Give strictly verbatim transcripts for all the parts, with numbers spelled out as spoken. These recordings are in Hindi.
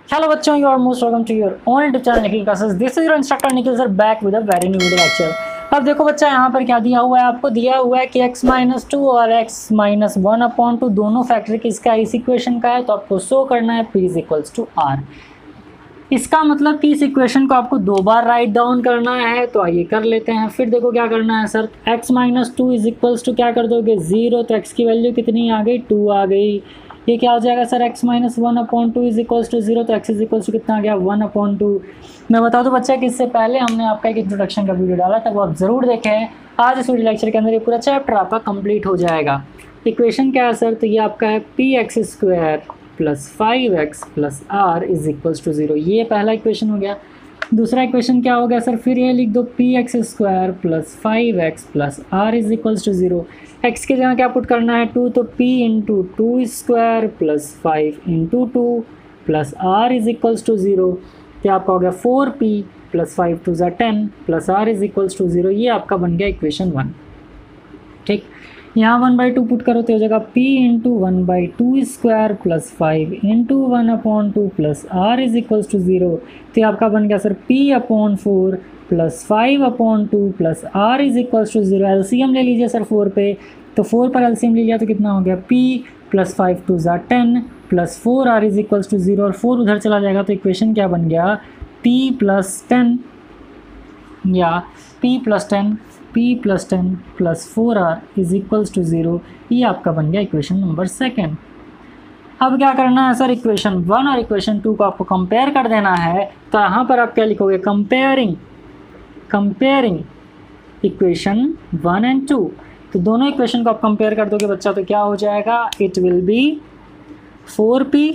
Hello बच्चों, you are most welcome to your own YouTube channel Nikhil classes. This is your instructor Nikhil sir back with a very new video lecture. अब देखो बच्चा, यहाँ पर क्या दिया हुआ है, आपको दिया हुआ है कि x माइनस टू और x minus one upon two दोनों फैक्टर किसका इस इक्वेशन का है, तो आपको शो करना है p is equals to r. इसका मतलब कि इस इक्वेशन को आपको दो बार राइट डाउन करना है, तो आइए कर लेते हैं। फिर देखो क्या करना है sir, x minus two is equals to क्या कर दोगे जीरो, तो x की वैल्यू कितनी आ गई, टू आ गई। ये क्या हो जाएगा sir, x minus one upon two is equals to zero, तो x इज इक्वल्स टू कितना आ गया, वन अपॉन टू। मैं बता दूं बच्चा कि इससे पहले हमने आपका एक इंट्रोडक्शन का वीडियो डाला था, वो आप ज़रूर देखें। आज इस वीडियो लेक्चर के अंदर ये पूरा चैप्टर आपका कंप्लीट हो जाएगा। इक्वेशन क्या है सर, तो ये आपका है p x square plus five x plus r is equals to zero. ये पहला इक्वेशन हो गया। दूसरा इक्वेशन क्या हो गया सर, फिर ये लिख दो p x square plus five x plus r is equals to zero. X की जगह क्या पुट करना है, टू, तो p into two square plus five into two plus r is equals to zero. तो आपका हो गया four p plus five two ज़ा ten plus r is equals to zero. ये आपका बन गया इक्वेशन वन। ठीक, यहाँ वन बाई टू पुट करो तो हो जाएगा p into one by two square plus five into one upon two plus r is equals to zero. तो आपका बन गया sir p upon four plus five upon two plus r is equals to zero. LCM ले लीजिए सर फोर पे, तो फोर पर एलसीएम ले लिया तो कितना हो गया, p प्लस फाइव टू ज़ा ten plus four r is equals to zero. और फोर उधर चला जाएगा तो इक्वेशन क्या बन गया, p प्लस टेन या p plus ten p plus ten plus four r is equals to zero. ये आपका बन गया इक्वेशन नंबर सेकेंड। अब क्या करना है सर, इक्वेशन वन और इक्वेशन टू को आपको कंपेयर कर देना है। तो यहाँ पर आप क्या लिखोगे, comparing comparing equation one and two. तो दोनों इक्वेशन को आप कंपेयर कर दोगे बच्चा, तो क्या हो जाएगा, it will be four p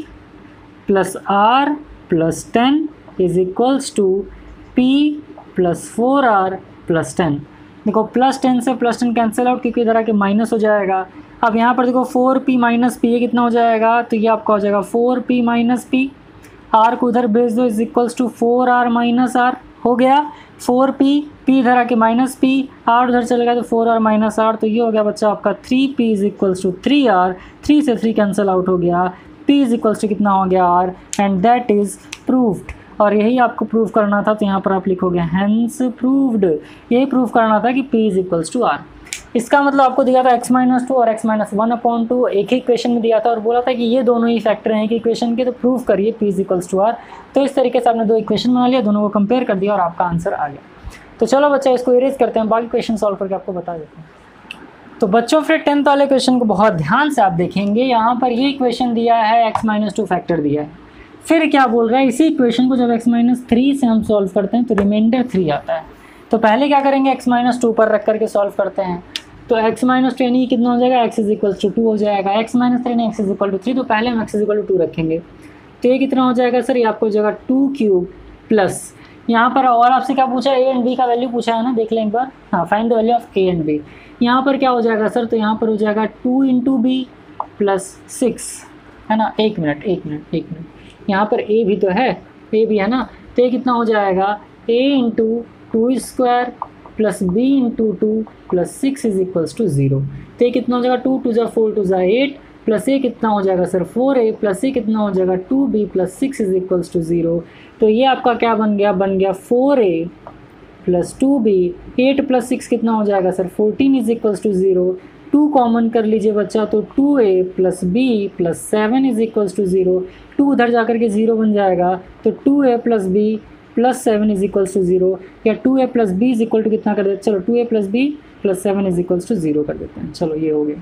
plus r plus ten is equals to p plus four r plus ten. देखो प्लस टेन से प्लस टेन कैंसिल आउट, क्योंकि इधर आके माइनस हो जाएगा। अब यहाँ पर देखो फोर पी माइनस पी, ये कितना हो जाएगा, तो ये आपका हो जाएगा four p minus p. R को उधर भेज दो, is equals to four r minus r. हो गया फोर पी, पी इधर आके माइनस पी, आर उधर चलेगा तो फोर आर माइनस आर। तो ये हो गया बच्चा आपका three p is equals to three r. Three से थ्री कैंसिल आउट हो गया, पी इज इक्वल्स टू कितना हो गया, r, and that is proved. और यही आपको प्रूव करना था, तो यहाँ पर आप लिखोगे हैंस प्रूव्ड। यही प्रूव करना था कि p is equals to r. इसका मतलब आपको दिया था x माइनस टू और x minus one upon two एक ही इक्वेशन में दिया था, और बोला था कि ये दोनों ही फैक्टर हैं कि इक्वेशन के, तो प्रूव करिए p is equals to r. तो इस तरीके से आपने दो इक्वेशन बना लिया, दोनों को कंपेयर कर दिया और आपका आंसर आ गया। तो चलो बच्चा इसको इरेज करते हैं, बाकी क्वेश्चन सॉल्व करके आपको बता देते हैं। तो बच्चों फिर टेंथ वाले क्वेश्चन को बहुत ध्यान से आप देखेंगे। यहाँ पर ये इक्वेशन दिया है, x माइनस टू फैक्टर दिया है। फिर क्या बोल रहा है, इसी इक्वेशन को जब x माइनस थ्री से हम सॉल्व करते हैं तो रिमाइंडर थ्री आता है। तो पहले क्या करेंगे, x माइनस टू पर रख करके सॉल्व करते हैं। तो x माइनस टू यानी कितना हो जाएगा, x is equals to two हो जाएगा। x माइनस थ्री ने x is equal to three, तो पहले हम x is equal to two रखेंगे। तो ये कितना हो जाएगा सर, ये आपको हो जाएगा टू क्यूब प्लस, यहाँ पर और आपसे क्या पूछा, a एंड b का वैल्यू पूछा है ना, देख लें एक बार। हाँ, find the value of a and b। यहाँ पर क्या हो जाएगा सर, तो यहाँ पर हो जाएगा two into b plus six, है ना। एक मिनट एक मिनट एक मिनट यहाँ पर a भी तो है, a भी है ना। तो ये कितना हो जाएगा, a into two square plus b into two plus six is equals to zero. तो ये कितना हो जाएगा, टू टू ज़ा फोर टू ज़ा एट प्लस ए कितना हो जाएगा सर, फोर ए प्लस ए कितना हो जाएगा, two b plus six is equals to zero. तो ये आपका क्या बन गया, बन गया four a plus two b. Eight plus six कितना हो जाएगा sir, fourteen is equals to zero. Two common कर लीजिए बच्चा, तो two A plus b plus seven is equals to zero. Two उधर जाकर के जीरो बन जाएगा, तो two A plus b plus seven is equals to zero, या two A plus B is equal to कितना कर देते हैं, चलो two A plus b plus seven is equals to zero कर देते हैं। चलो ये हो गया।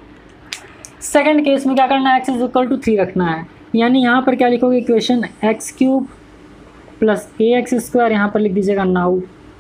सेकंड केस में क्या करना है, x is equal to three रखना है। यानी यहाँ पर क्या लिखोगे, equation x cube plus a x square, यहाँ पर लिख दीजिएगा नाउ,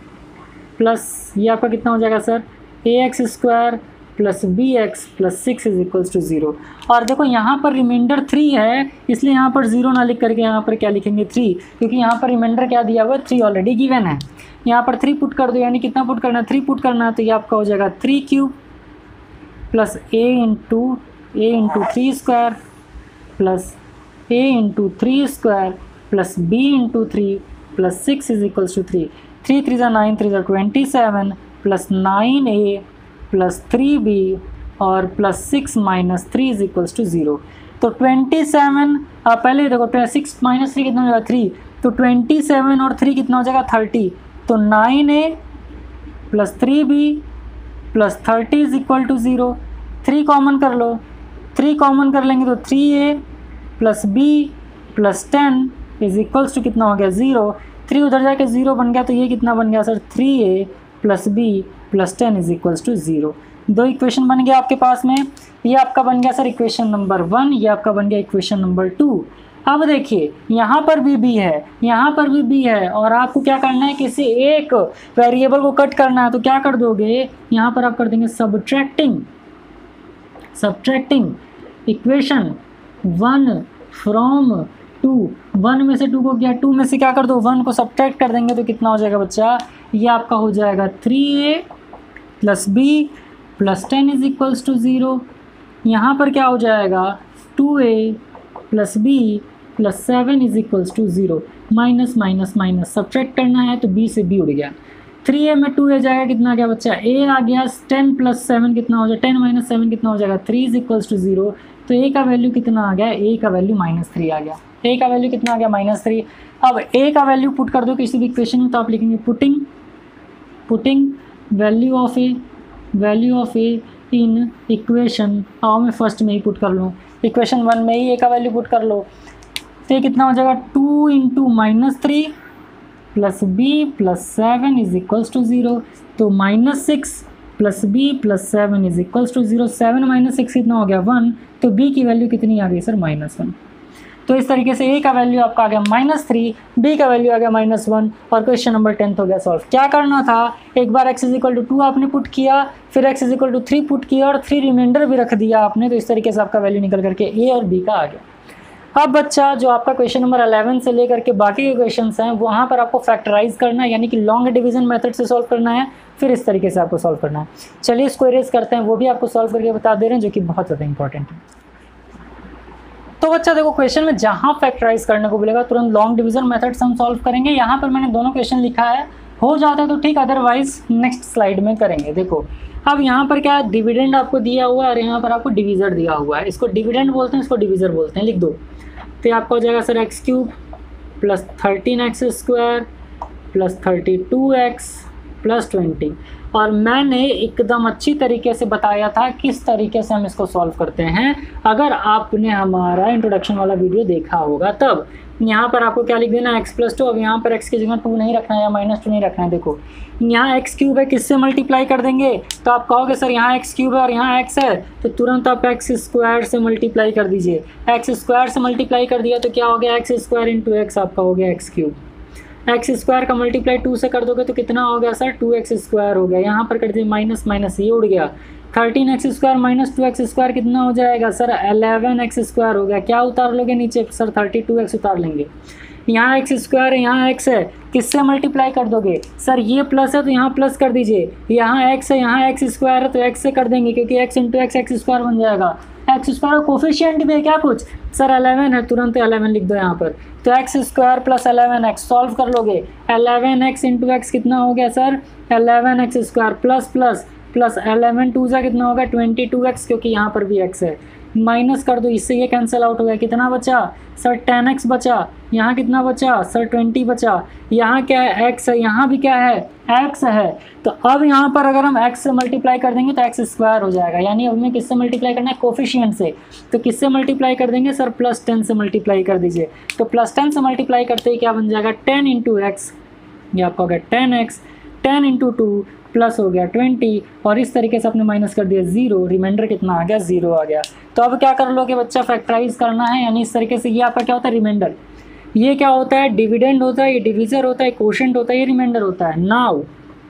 प्लस ये आपका कितना हो जाएगा sir, a x square plus b x plus six is equals to zero. और देखो यहाँ पर रिमाइंडर थ्री है, इसलिए यहाँ पर जीरो ना लिख करके यहाँ पर क्या लिखेंगे, थ्री, क्योंकि यहाँ पर रिमाइंडर क्या दिया हुआ है, थ्री ऑलरेडी गिवन है। यहाँ पर थ्री पुट कर दो, यानी कितना पुट करना है, थ्री पुट करना है। तो ये आपका हो जाएगा three cube plus A into a into three square plus A into three square plus b into three plus six is equals to three. Three three ज़ा नाइन, थ्री ज़ा twenty seven plus nine a plus three b और plus six minus three is equals to zero. तो ट्वेंटी सेवन, पहले देखो सिक्स माइनस थ्री कितना हो जाएगा थ्री, तो ट्वेंटी सेवन और थ्री कितना हो जाएगा थर्टी, तो nine a plus three b plus thirty is equal to zero. Three common कर लो, थ्री कॉमन कर लेंगे तो three A plus b plus ten is equals to कितना हो गया ज़ीरो। थ्री उधर जाके ज़ीरो बन गया, तो ये कितना बन गया sir three A plus b plus ten is equals to zero. दो इक्वेशन बन गया आपके पास में। ये आपका बन गया सर इक्वेशन नंबर वन, ये आपका बन गया इक्वेशन नंबर टू। अब देखिए यहाँ पर भी बी है, यहाँ पर भी बी है, और आपको क्या करना है, किसी एक वेरिएबल को कट करना है, तो क्या कर दोगे, यहाँ पर आप कर देंगे subtracting, subtracting equation one from two. One में से टू को क्या, टू में से क्या कर दो, वन को सब्ट्रैक्ट कर देंगे, तो कितना हो जाएगा बच्चा, ये आपका हो जाएगा three A plus b plus ten is equals to zero. यहाँ पर क्या हो जाएगा, two A plus b plus seven is equals to zero. Minus minus minus subtract करना है, तो बी से बी उड़ गया, थ्री ए में टू ए जाएगा, कितना आ गया बच्चा, ए आ गया, टेन प्लस सेवन कितना हो जाएगा, टेन माइनस सेवन कितना हो जाएगा, three is equals to zero. तो ए का वैल्यू कितना आ गया, ए का वैल्यू माइनस थ्री आ गया, ए का वैल्यू कितना आ गया, माइनस थ्री। अब ए का वैल्यू पुट कर दो किसी भी इक्वेशन में, तो आप लिखेंगे putting putting value of a, value of a in equation, आओ मैं फर्स्ट में ही पुट कर लूँ, इक्वेशन वन में ही ए का वैल्यू पुट कर लो, तो ये कितना हो जाएगा, two into minus three plus b plus seven is equals to zero. तो minus six plus b plus seven is equals to zero. Seven minus six कितना हो गया, वन, तो बी की वैल्यू कितनी आ गई सर, माइनस वन। तो इस तरीके से ए का वैल्यू आपका आ गया माइनस थ्री, बी का वैल्यू आ गया माइनस वन, और क्वेश्चन नंबर टेंथ हो गया सॉल्व। क्या करना था, एक बार x is equal to two आपने पुट किया, फिर x is equal to three put किया, और थ्री रिमाइंडर भी रख दिया आपने, तो इस तरीके से आपका वैल्यू निकल करके ए और बी का आ गया। अब बच्चा जो आपका क्वेश्चन नंबर इलेवन से लेकर के बाकी के क्वेश्चन हैं, वहाँ पर आपको फैक्टराइज करना है, यानी कि लॉन्ग डिवीजन मेथड से सॉल्व करना है, फिर इस तरीके से आपको सॉल्व करना है। चलिए इसको इरेज करते हैं, वो भी आपको सॉल्व करके बता दे रहे हैं, जो कि बहुत ज़्यादा इंपॉर्टेंट है। तो बच्चा देखो, क्वेश्चन में जहाँ फैक्टराइज करने को बोलेगा तुरंत लॉन्ग डिवीजन मेथड से हम सॉल्व करेंगे। यहाँ पर मैंने दोनों क्वेश्चन लिखा है, हो जाता है तो ठीक, अदरवाइज नेक्स्ट स्लाइड में करेंगे। देखो अब यहाँ पर क्या है, डिविडेंड आपको दिया हुआ है, और यहाँ पर आपको डिवीज़र दिया हुआ है। इसको डिविडेंड बोलते हैं, इसको डिवीज़र बोलते हैं, लिख दो। तो आपका हो जाएगा sir x cube plus thirteen x square plus thirty two x plus twenty. और मैंने एकदम अच्छी तरीके से बताया था किस तरीके से हम इसको सॉल्व करते हैं। अगर आपने हमारा इंट्रोडक्शन वाला वीडियो देखा होगा तब। यहाँ पर आपको क्या लिख देना, एक्स प्लस टू। अब यहाँ पर एक्स की जगह टू नहीं रखना है या माइनस टू नहीं रखना है। देखो यहाँ एक्स क्यूब है, किससे मल्टीप्लाई कर देंगे, तो आप कहोगे सर यहाँ एक्स क्यूब है और यहाँ एक्स है, तो तुरंत आप एक्स स्क्वायर से मल्टीप्लाई कर दीजिए। एक्स स्क्वायर से मल्टीप्लाई कर दिया तो क्या हो गया, एक्स स्क्वायर इंटू एक्स आपका हो गया एक्स क्यूब। एक्स स्क्वायर का मल्टीप्लाई टू से कर दोगे तो कितना हो गया सर, टू एक्स स्क्वायर हो गया। यहाँ पर कर दीजिए माइनस माइनस, ये उड़ गया। Thirteen x square minus two x square कितना हो जाएगा सर, एलेवन एक्स स्क्वायर हो गया। क्या उतार लोगे नीचे सर, थर्टी टू एक्स उतार लेंगे। यहाँ एक्स स्क्वायर है, यहाँ एक्स है, किससे मल्टीप्लाई कर दोगे सर, ये प्लस है तो यहाँ प्लस कर दीजिए। यहाँ एक्स है, यहाँ एक्स स्क्वायर है तो एक्स से कर देंगे, क्योंकि x into x x square बन जाएगा। एक्स स्क्वायर कोफिशिएंट भी है क्या कुछ सर, एलेवन है, तुरंत एलेवन लिख दो यहाँ पर। तो x square plus eleven x solve कर लोगे। एलेवन एक्स इंटू एक्स कितना हो गया sir, eleven x square plus plus plus eleven two जा कितना होगा, ट्वेंटी टू एक्स, क्योंकि यहाँ पर भी एक्स है। माइनस कर दो, इससे ये कैंसिल आउट हो गया। कितना बचा सर, टेन एक्स बचा। यहाँ कितना बचा सर, ट्वेंटी बचा। यहाँ क्या है, एक्स है, यहाँ भी क्या है, एक्स है। तो अब यहाँ पर अगर हम एक्स से मल्टीप्लाई कर देंगे तो एक्स स्क्वायर हो जाएगा। यानी अब हमें किससे मल्टीप्लाई करना है, कोफिशिएंट से। तो किससे मल्टीप्लाई कर देंगे सर, प्लस टेन से मल्टीप्लाई कर दीजिए। तो प्लस टेन से मल्टीप्लाई करते ही क्या बन जाएगा, टेन इंटू एक्स, ये आपका हो गया ten x. Ten into two plus हो गया ट्वेंटी, और इस तरीके से आपने माइनस कर दिया जीरो, रिमाइंडर कितना आ गया, जीरो आ गया। तो अब क्या कर लोगे बच्चा, फैक्टराइज करना है, यानी इस तरीके से ये आपका क्या होता है, रिमाइंडर। ये क्या होता है, डिविडेंड होता है, ये डिविजर होता है, कोशेंट होता है, ये रिमाइंडर होता है। नाउ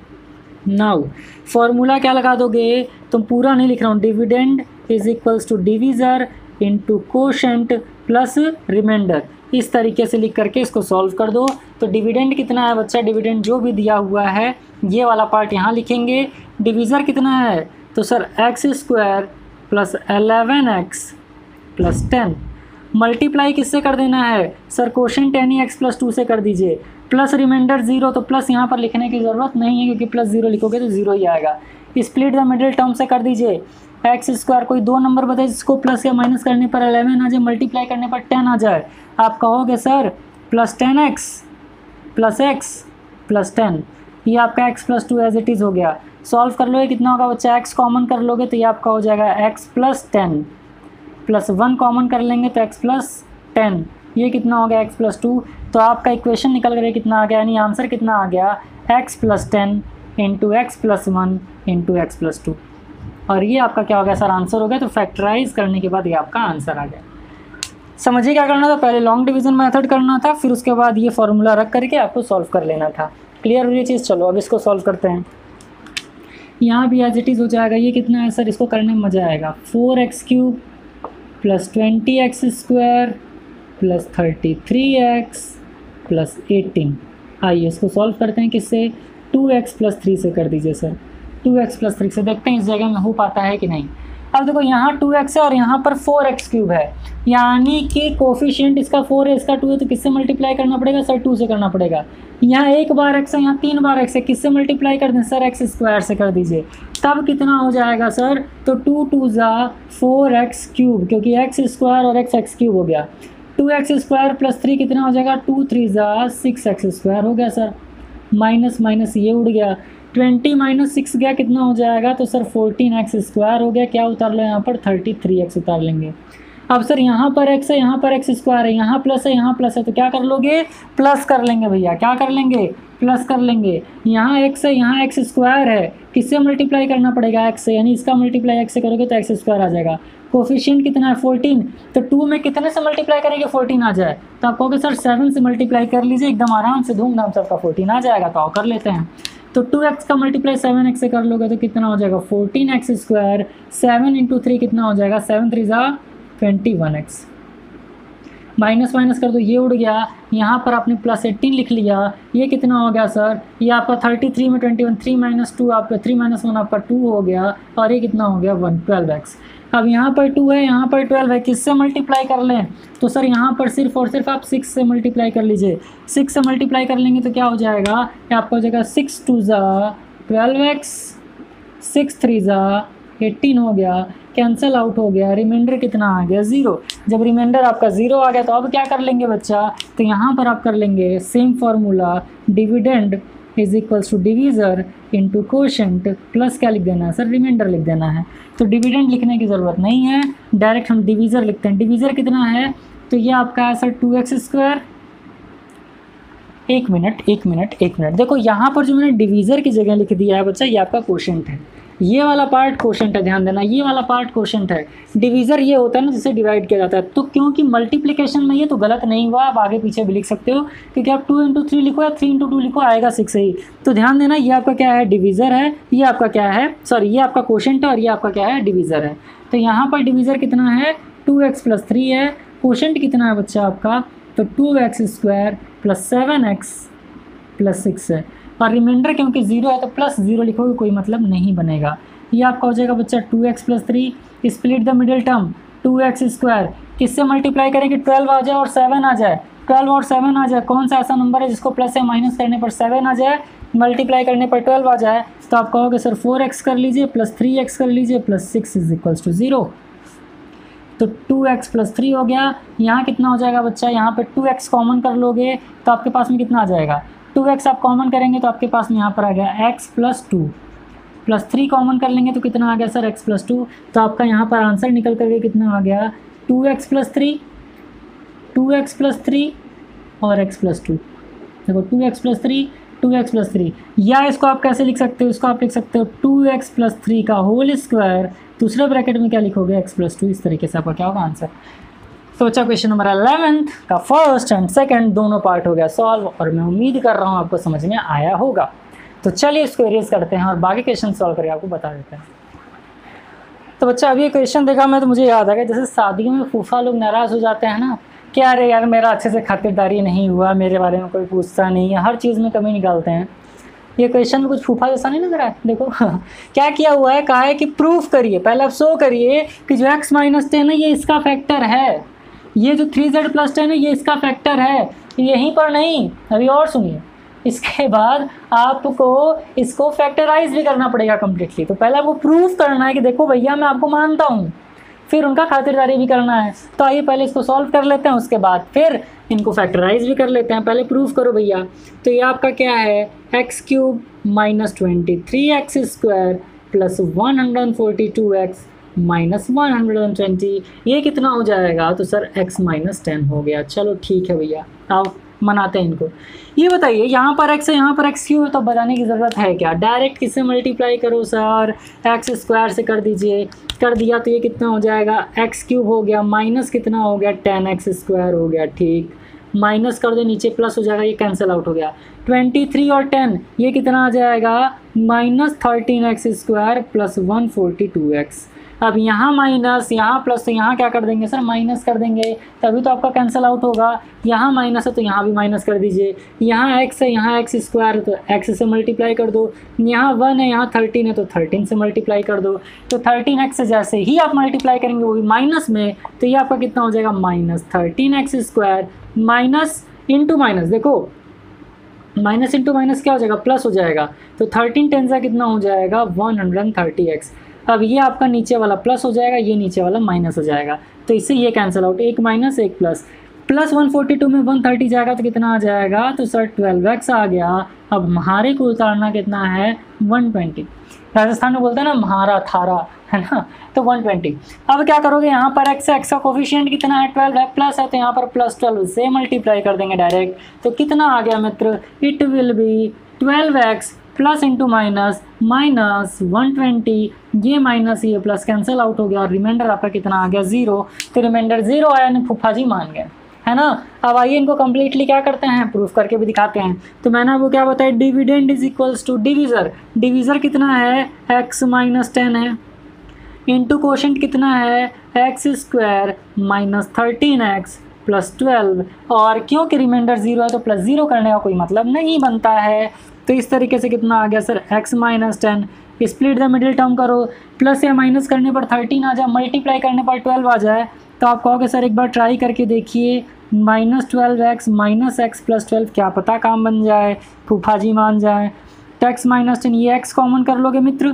नाउ फॉर्मूला क्या लगा दोगे, तुम पूरा नहीं लिख रहा हूँ, dividend is equals to divisor into quotient plus reminder. इस तरीके से लिख करके इसको सॉल्व कर दो। तो डिविडेंड कितना है बच्चा, डिविडेंड जो भी दिया हुआ है ये वाला पार्ट यहाँ लिखेंगे। डिविज़र कितना है, तो sir x square plus eleven x plus ten. Multiply किससे कर देना है सर, कोशेंट यानी एक्स प्लस टू से कर दीजिए। प्लस रिमाइंडर जीरो, तो प्लस यहाँ पर लिखने की ज़रूरत नहीं है, क्योंकि प्लस जीरो लिखोगे तो जीरो ही आएगा। स्प्लिट द मिडिल टर्म से कर दीजिए। एक्स स्क्वायर कोई दो नंबर बताइए जिसको प्लस या माइनस करने पर इलेवन आ जाए, मल्टीप्लाई करने पर टेन आ जाए। आप कहोगे sir plus ten x plus x plus ten, ये आपका x plus two as it is हो गया। सॉल्व कर लोगे कितना होगा बच्चा, एक्स कॉमन कर लोगे तो ये आपका हो जाएगा x plus ten, plus one common कर लेंगे तो एक्स प्लस टेन, ये कितना हो गया एक्स प्लस टू। तो आपका इक्वेशन निकल कर कितना आ गया, यानी आंसर कितना आ गया x plus ten into x plus one into x plus two. और ये आपका क्या हो गया सर, आंसर हो गया। तो फैक्टराइज करने के बाद ये आपका आंसर आ गया। समझिए क्या करना था, पहले लॉन्ग डिवीजन मेथड करना था, फिर उसके बाद ये फॉर्मूला रख करके आपको सॉल्व कर लेना था। क्लियर हुई चीज़। चलो अब इसको सॉल्व करते हैं। यहाँ भी एज इट इज़ हो जाएगा। ये कितना है सर, इसको करने में मज़ा आएगा। Four x cube plus twenty x square plus thirty three x plus eighteen. आइए इसको सॉल्व करते हैं किससे, टू एक्स प्लस थ्री से कर दीजिए sir. Two x plus three से देखते हैं इस जगह में हो पाता है कि नहीं। अब देखो यहाँ टू एक्स है और यहाँ पर फोर एक्स क्यूब है, यानी कि कोफिशिएंट इसका फोर है इसका टू है, तो किससे मल्टीप्लाई करना पड़ेगा सर, टू से करना पड़ेगा। यहाँ एक बार एक्स है, यहाँ तीन बार एक्स है, किससे मल्टीप्लाई कर दें सर, एक्स स्क्वायर से कर दीजिए। तब कितना हो जाएगा सर, तो टू टू ज़ा फोर एक्स क्यूब, क्योंकि एक्स स्क्वायर और एक्स एक्स क्यूब हो गया। Two x square plus three कितना हो जाएगा, टू थ्री ज़ा सिक्स एक्स स्क्वायर हो गया सर। माइनस माइनस ये उड़ गया, ट्वेंटी माइनस सिक्स गया कितना हो जाएगा, तो सर फोर्टीन एक्स स्क्वायर हो गया। क्या उतार लो यहाँ पर, थर्टी थ्री एक्स उतार लेंगे। अब सर यहाँ पर एक्स है, यहाँ पर एक्स स्क्वायर है, यहाँ प्लस है, यहाँ प्लस है, तो क्या कर लोगे, प्लस कर लेंगे भैया। क्या कर लेंगे, प्लस कर लेंगे। यहाँ एक्स है, यहाँ एक्स स्क्वायर है, किससे मल्टीप्लाई करना पड़ेगा, एक्स से, यानी इसका मल्टीप्लाई एक्स से करोगे तो एक्स स्क्वायर आ जाएगा। कोफिशिएंट कितना है, फोर्टीन, तो टू में कितने से मल्टीप्लाई करेंगे, फोर्टीन आ जाए, तो आप कहोगे सर सेवन से मल्टीप्लाई कर लीजिए, एकदम आराम से धूमधाम से आपका फोर्टीन आ जाएगा। तो आओ कर लेते हैं। तो टू एक्स का मल्टीप्लाई सेवन एक्स से कर लोगे तो कितना हो जाएगा, fourteen x square, seven into three कितना हो जाएगा, सेवन थ्री ज़ा twenty one x. Minus minus कर दो, ये उड़ गया। यहाँ पर आपने प्लस एट्टीन लिख लिया, ये कितना हो गया सर, ये आपका थर्टी थ्री में twenty one, three minus two आपका थ्री माइनस वन आपका टू हो गया, और ये कितना हो गया वन, ट्वेल्व एक्स। अब यहाँ पर टू है, यहाँ पर ट्वेल्व है, किससे मल्टीप्लाई कर लें, तो सर यहाँ पर सिर्फ और सिर्फ आप सिक्स से मल्टीप्लाई कर लीजिए। सिक्स से मल्टीप्लाई कर लेंगे तो क्या हो जाएगा, ये आपका हो जाएगा सिक्स टू ज़ा ट्वेल्व एक्स, सिक्स थ्री ज़ा एट्टीन हो गया, कैंसिल आउट हो गया, रिमाइंडर कितना आ गया, ज़ीरो। जब रिमाइंडर आपका ज़ीरो आ गया तो अब क्या कर लेंगे बच्चा, तो यहाँ पर आप कर लेंगे same formula, dividend is equals to divisor into quotient plus क्या लिख देना है सर, रिमाइंडर लिख देना है। तो डिविडेंड लिखने की ज़रूरत नहीं है, डायरेक्ट हम डिवीज़र लिखते हैं। डिवीज़र कितना है, तो ये आपका है सर टू एक्स स्क्वायर। एक मिनट एक मिनट एक मिनट देखो यहाँ पर जो मैंने डिवीज़र की जगह लिख दिया है बच्चा, ये आपका कोशेंट है, ये वाला पार्ट कोशेंट है, ध्यान देना, ये वाला पार्ट कोशेंट है। डिवीज़र ये होता है ना जिसे डिवाइड किया जाता है। तो क्योंकि मल्टीप्लिकेशन में ये तो गलत नहीं हुआ, आप आगे पीछे भी लिख सकते हो, क्योंकि आप टू इंटू थ्री लिखो या थ्री इंटू टू लिखो आएगा सिक्स ही। तो ध्यान देना, ये आपका क्या है, डिवीज़र है, ये आपका क्या है, सॉरी ये आपका कोशेंट है और ये आपका क्या है, डिवीज़र है। तो यहाँ पर डिवीज़र कितना है, टू एक्स प्लस थ्री है, कोशेंट कितना है बच्चा आपका, तो two x square plus seven x plus six है, और रिमाइंडर क्योंकि जीरो है तो प्लस जीरो लिखोगे कोई मतलब नहीं बनेगा। ये आपका हो जाएगा बच्चा two x plus three, split the middle term, two x square किससे मल्टीप्लाई करेंगे, ट्वेल्व आ जाए और सेवन आ जाए, ट्वेल्व और सेवन आ जाए, कौन सा ऐसा नंबर है जिसको प्लस या माइनस करने पर सेवन आ जाए, मल्टीप्लाई करने पर ट्वेल्व आ जाए, तो आप कहोगे सर फोर एक्स कर लीजिए प्लस थ्री एक्स कर लीजिए plus six is equals to zero. तो टू एक्स प्लस थ्री हो गया। यहाँ कितना हो जाएगा बच्चा, यहाँ पर टू एक्स कॉमन कर लोगे तो आपके पास में कितना आ जाएगा, टू एक्स आप कॉमन करेंगे तो आपके पास में यहाँ पर आ गया x plus two, plus three common कर लेंगे तो कितना आ गया सर, एक्स प्लस टू। तो आपका यहाँ पर आंसर निकल करके कितना आ गया, two x plus three, two x plus three और एक्स प्लस टू। देखो two x plus three, two x plus three, या इसको आप कैसे लिख सकते हो, इसको आप लिख सकते हो टू एक्स प्लस थ्री का होल स्क्वायर, दूसरे ब्रैकेट में क्या लिखोगे, एक्स प्लस टू। इस तरीके से आपका क्या होगा आंसर। तो बच्चा क्वेश्चन नंबर इलेवेंथ का फर्स्ट एंड सेकंड दोनों पार्ट हो गया सॉल्व, और मैं उम्मीद कर रहा हूँ आपको समझ में आया होगा। तो चलिए इसको इरेज करते हैं और बाकी क्वेश्चन सॉल्व करके आपको बता देते हैं। तो बच्चा अभी ये क्वेश्चन देखा मैं तो मुझे याद आ गया, जैसे शादियों में फूफा लोग नाराज़ हो जाते हैं ना कि अरे यार मेरा अच्छे से खातिरदारी नहीं हुआ, मेरे बारे में कोई पूछता नहीं है, हर चीज़ में कमी निकालते हैं। ये क्वेश्चन में कुछ फूफा जैसा नहीं लग रहा है। देखो क्या किया हुआ है, कहा है कि प्रूफ करिए, पहले आप शो करिए कि जो एक्स माइनस टेन है ये इसका फैक्टर है, ये जो थ्री जेड प्लस टेन है ये इसका फैक्टर है, यहीं पर नहीं, अभी और सुनिए। इसके बाद आपको इसको फैक्टराइज भी करना पड़ेगा कम्प्लीटली। तो पहले आपको प्रूफ करना है कि देखो भैया मैं आपको मानता हूँ, फिर उनका खातिरदारी भी करना है। तो आइए पहले इसको सॉल्व कर लेते हैं, उसके बाद फिर इनको फैक्टराइज भी कर लेते हैं। पहले प्रूफ करो भैया। तो ये आपका क्या है, x cube minus twenty three x square plus one hundred forty two x minus one hundred twenty, ये कितना हो जाएगा? तो सर एक्स माइनस टेन हो गया। चलो ठीक है भैया, आओ मनाते हैं इनको। ये बताइए यहाँ पर x है यहाँ पर x क्यों है, तो बताने की ज़रूरत है क्या? डायरेक्ट किससे मल्टीप्लाई करो सर, एक्स स्क्वायर से कर दीजिए। कर दिया तो ये कितना हो जाएगा, एक्स क्यूब हो गया माइनस कितना हो गया, टेन एक्स स्क्वायर हो गया। ठीक, माइनस कर दो, नीचे प्लस हो जाएगा, ये कैंसिल आउट हो गया। ट्वेंटी थ्री और टेन ये कितना आ जाएगा, minus thirteen x square plus one forty two x. अब यहाँ माइनस यहाँ प्लस, तो यहाँ क्या कर देंगे सर, माइनस कर देंगे, तभी तो आपका कैंसिल आउट होगा। यहाँ माइनस है तो यहाँ भी माइनस कर दीजिए। यहाँ x है यहाँ एक्स स्क्वायर है तो x से मल्टीप्लाई कर दो। यहाँ वन है यहाँ थर्टीन है तो थर्टीन से मल्टीप्लाई कर दो। तो थर्टीन एक्स से जैसे ही आप मल्टीप्लाई करेंगे वो भी माइनस में, तो ये आपका कितना हो जाएगा, minus thirteen x square minus into minus, देखो माइनस इंटू माइनस क्या हो जाएगा, प्लस हो जाएगा। तो थर्टीन टेन से कितना हो जाएगा, वन हंड्रेड थर्टी एक्स। अब ये आपका नीचे वाला प्लस हो जाएगा, ये नीचे वाला माइनस हो जाएगा, तो इससे ये कैंसिल आउट, एक माइनस एक plus. Plus one forty two में वन थर्टी जाएगा तो कितना आ जाएगा, तो सर ट्वेल्व एक्स आ गया। अब म्हारे को उतारना कितना है, वन ट्वेंटी। राजस्थान में बोलते हैं ना म्हारा थारा, है ना, तो वन ट्वेंटी। अब क्या करोगे, यहाँ पर x है, x का कोफिशिएंट कितना है, ट्वेल्व है, प्लस है तो यहाँ पर प्लस ट्वेल्व से मल्टीप्लाई कर देंगे डायरेक्ट। तो कितना आ गया मित्र, it will be twelve x plus into minus minus one twenty, ये माइनस ये प्लस कैंसिल आउट हो गया और रिमाइंडर आपका कितना आ गया, जीरो। तो रिमाइंडर जीरो आया, यानी फूफा जी मान गए, है ना। अब आइए इनको कम्प्लीटली क्या करते हैं, प्रूफ करके भी दिखाते हैं। तो मैंने आपको क्या बताया, dividend is equals to divisor. Divisor कितना है, एक्स माइनस टेन है, इंटू कोशेंट कितना है, x square minus thirteen x plus twelve. और क्योंकि रिमाइंडर जीरो है तो प्लस जीरो करने का कोई मतलब नहीं बनता है। तो इस तरीके से कितना आ गया sir, x minus ten, split the middle term करो, प्लस या माइनस करने पर थर्टीन आ जाए, मल्टीप्लाई करने पर ट्वेल्व आ जाए, तो आप कहोगे सर एक बार ट्राई करके देखिए, minus twelve x minus x plus twelve, क्या पता काम बन जाए, फूफा जी मान जाए। तो एक्स माइनस टेन, ये x कॉमन कर लोगे मित्र,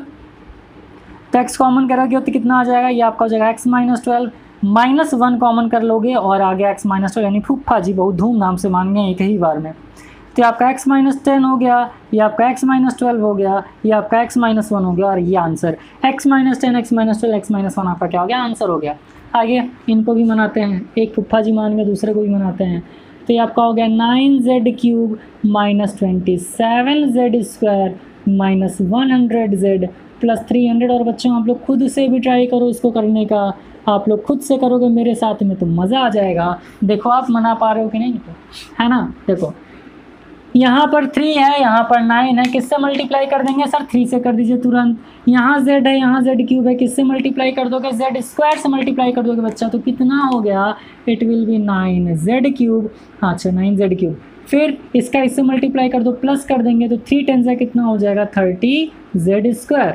तो x कॉमन करोगे तो कितना आ जाएगा, ये आपका हो जाएगा x minus twelve, minus one common कर लोगे और आ गया x माइनस ट्वेल्व, यानी फूफा जी बहुत धूमधाम से मान गए एक ही बार में। तो आपका x माइनस टेन हो गया, ये आपका x माइनस ट्वेल्व हो गया, ये आपका x माइनस वन हो गया, और ये answer x minus ten x minus twelve x minus one आपका क्या हो गया, आंसर हो गया। आगे इनको भी मनाते हैं, एक फुफ्फा जी मान गए, दूसरे को भी मनाते हैं। तो ये आपका हो गया nine z cube minus twenty seven z square minus one hundred z plus three hundred. और बच्चों आप लोग खुद से भी ट्राई करो इसको करने का, आप लोग खुद से करोगे मेरे साथ में तो मज़ा आ जाएगा। देखो आप मना पा रहे हो कि नहीं, है ना। देखो यहाँ पर थ्री है, यहाँ पर नाइन है, किससे मल्टीप्लाई कर देंगे सर, थ्री से कर दीजिए तुरंत। यहाँ z है, यहाँ z क्यूब है, किससे मल्टीप्लाई कर दोगे, z स्क्वायर से मल्टीप्लाई कर दोगे बच्चा, तो कितना हो गया, it will be nine z cube. अच्छा नाइन जेड क्यूब, फिर इसका इससे मल्टीप्लाई कर दो, प्लस कर देंगे तो थ्री टेन से कितना हो जाएगा, थर्टी जेड स्क्वायर,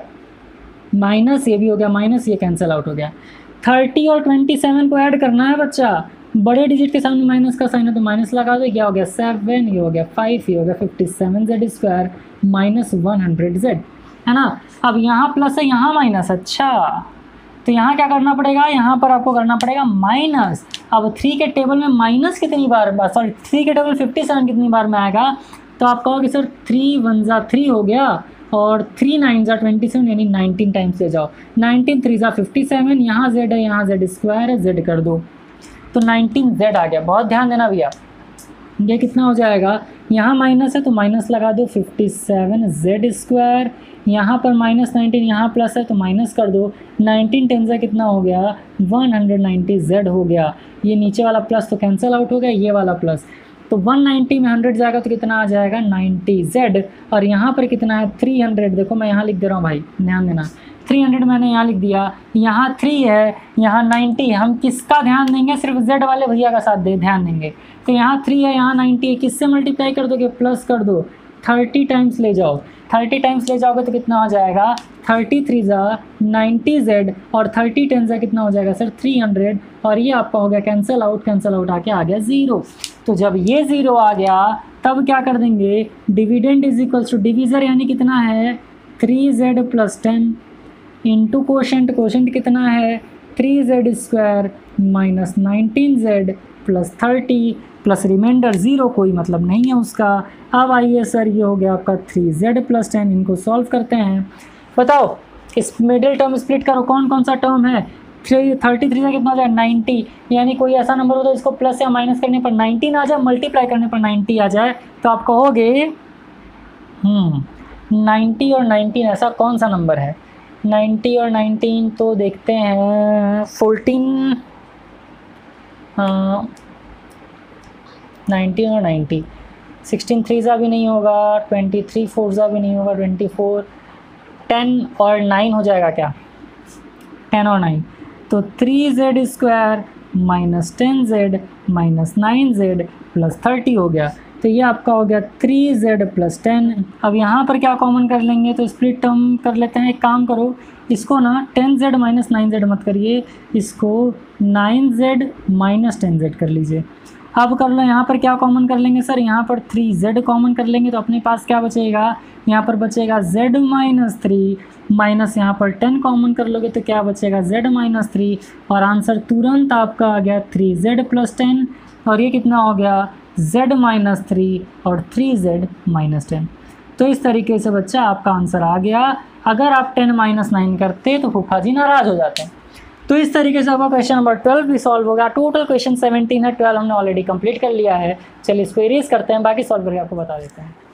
माइनस ये भी हो गया माइनस, ये कैंसिल आउट हो गया। थर्टी और ट्वेंटी सेवन को ऐड करना है बच्चा, बड़े डिजिट के सामने माइनस का साइन है तो माइनस लगा दो, क्या हो गया सेवन, ये हो गया फाइव, ये हो गया fifty seven z square minus one hundred z, है ना। अब यहाँ प्लस है यहाँ माइनस, अच्छा तो यहाँ क्या करना पड़ेगा, यहाँ पर आपको करना पड़ेगा माइनस। अब थ्री के टेबल में माइनस कितनी बार, सॉरी थ्री के टेबल फिफ्टी सेवन कितनी बार में आएगा, तो आप कहोगे सर थ्री वन ज़ा थ्री हो गया और थ्री नाइन ज़ा ट्वेंटी सेवन, यानी नाइनटीन टाइम्स ले जाओ, नाइनटीन थ्री ज़ा फिफ्टी सेवन, यहाँ जेड है यहाँ जेड स्क्वायर है, जेड कर दो तो नाइनटीन जेड आ गया। बहुत ध्यान देना भैया, ये कितना हो जाएगा, यहाँ माइनस है तो माइनस लगा दो, फिफ्टी सेवन जेड स्क्वायर, यहाँ पर माइनस नाइनटीन, यहाँ प्लस है तो माइनस कर दो, नाइनटीन टेन से कितना हो गया, वन हंड्रेड नाइन्टी जेड हो गया। ये नीचे वाला प्लस तो कैंसिल आउट हो गया, ये वाला प्लस, तो वन नाइन्टी में हंड्रेड जाएगा तो कितना आ जाएगा, नाइन्टी जेड। और यहाँ पर कितना है, थ्री हंड्रेड, देखो मैं यहाँ लिख दे रहा हूँ भाई, ध्यान देना, थ्री हंड्रेड मैंने यहाँ लिख दिया, यहाँ थ्री है, यहाँ नाइन्टी, हम किसका ध्यान देंगे, सिर्फ जेड वाले भैया का साथ दे ध्यान देंगे। तो यहाँ थ्री है यहाँ नाइन्टी है, किससे मल्टीप्लाई कर दोगे, प्लस कर दो, थर्टी टाइम्स ले जाओ, थर्टी टाइम्स ले जाओगे तो कितना हो जाएगा, थर्टी थ्री ज़ा नाइन्टी जेड और थर्टी टेन ज़ा कितना हो जाएगा सर थ्री हंड्रेड, और ये आपका हो गया कैंसिल आउट, कैंसिल आउट आके आ गया ज़ीरो। तो जब ये ज़ीरो आ गया तब क्या कर देंगे, dividend is equals to divisor यानी कितना है three z plus ten into quotient, quotient कितना है three z square minus nineteen z plus thirty plus reminder zero, कोई मतलब नहीं है उसका। अब आइए सर ये हो गया आपका थ्री जेड प्लस टेन, इनको सॉल्व करते हैं। बताओ इस मिडिल टर्म स्प्लिट करो, कौन कौन सा टर्म है, थ्री थर्टी थ्री से कितना हो जाए नाइन्टी, यानी कोई ऐसा नंबर हो तो इसको प्लस या माइनस करने पर नाइनटीन आ जाए, मल्टीप्लाई करने पर नाइन्टी आ जाए, तो आप कहोगे हम्म नाइन्टी और नाइनटीन ऐसा कौन सा नंबर है, नाइन्टी और नाइनटीन तो देखते हैं फोर्टीन, हाँ नाइनटीन और नाइन्टी, सिक्सटीन थ्री ज़ा भी नहीं होगा, ट्वेंटी थ्री फोर ज़ा भी नहीं होगा, ट्वेंटी फोर, टेन और नाइन हो जाएगा क्या, टेन और नाइन, तो three z square minus ten z minus nine z plus thirty हो गया, तो ये आपका हो गया थ्री जेड प्लस टेन। अब यहाँ पर क्या कॉमन कर लेंगे, तो स्प्लिट टर्म कर लेते हैं, एक काम करो इसको ना ten z minus nine z मत करिए, इसको nine z minus ten z कर लीजिए। अब कर लो यहाँ पर क्या कॉमन कर लेंगे सर, यहाँ पर थ्री जेड कॉमन कर लेंगे, तो अपने पास क्या बचेगा, यहाँ पर बचेगा z माइनस थ्री माइनस यहाँ पर टेन कॉमन कर लोगे तो क्या बचेगा z माइनस थ्री, और आंसर तुरंत आपका आ गया थ्री जेड प्लस टेन, और ये कितना हो गया z माइनस थ्री और थ्री जेड माइनस टेन। तो इस तरीके से बच्चा आपका आंसर आ गया। अगर आप टेन माइनस नाइन करते तो फूफा जी नाराज़ हो जाते हैं। तो इस तरीके से आपका क्वेश्चन नंबर ट्वेल्व भी सॉल्व होगा। टोटल क्वेश्चन सेवनटीन है, ट्वेल्व हमने ऑलरेडी कंप्लीट कर लिया है। चलिए इसको इरेज करते हैं, बाकी सॉल्व करके आपको बता देते हैं।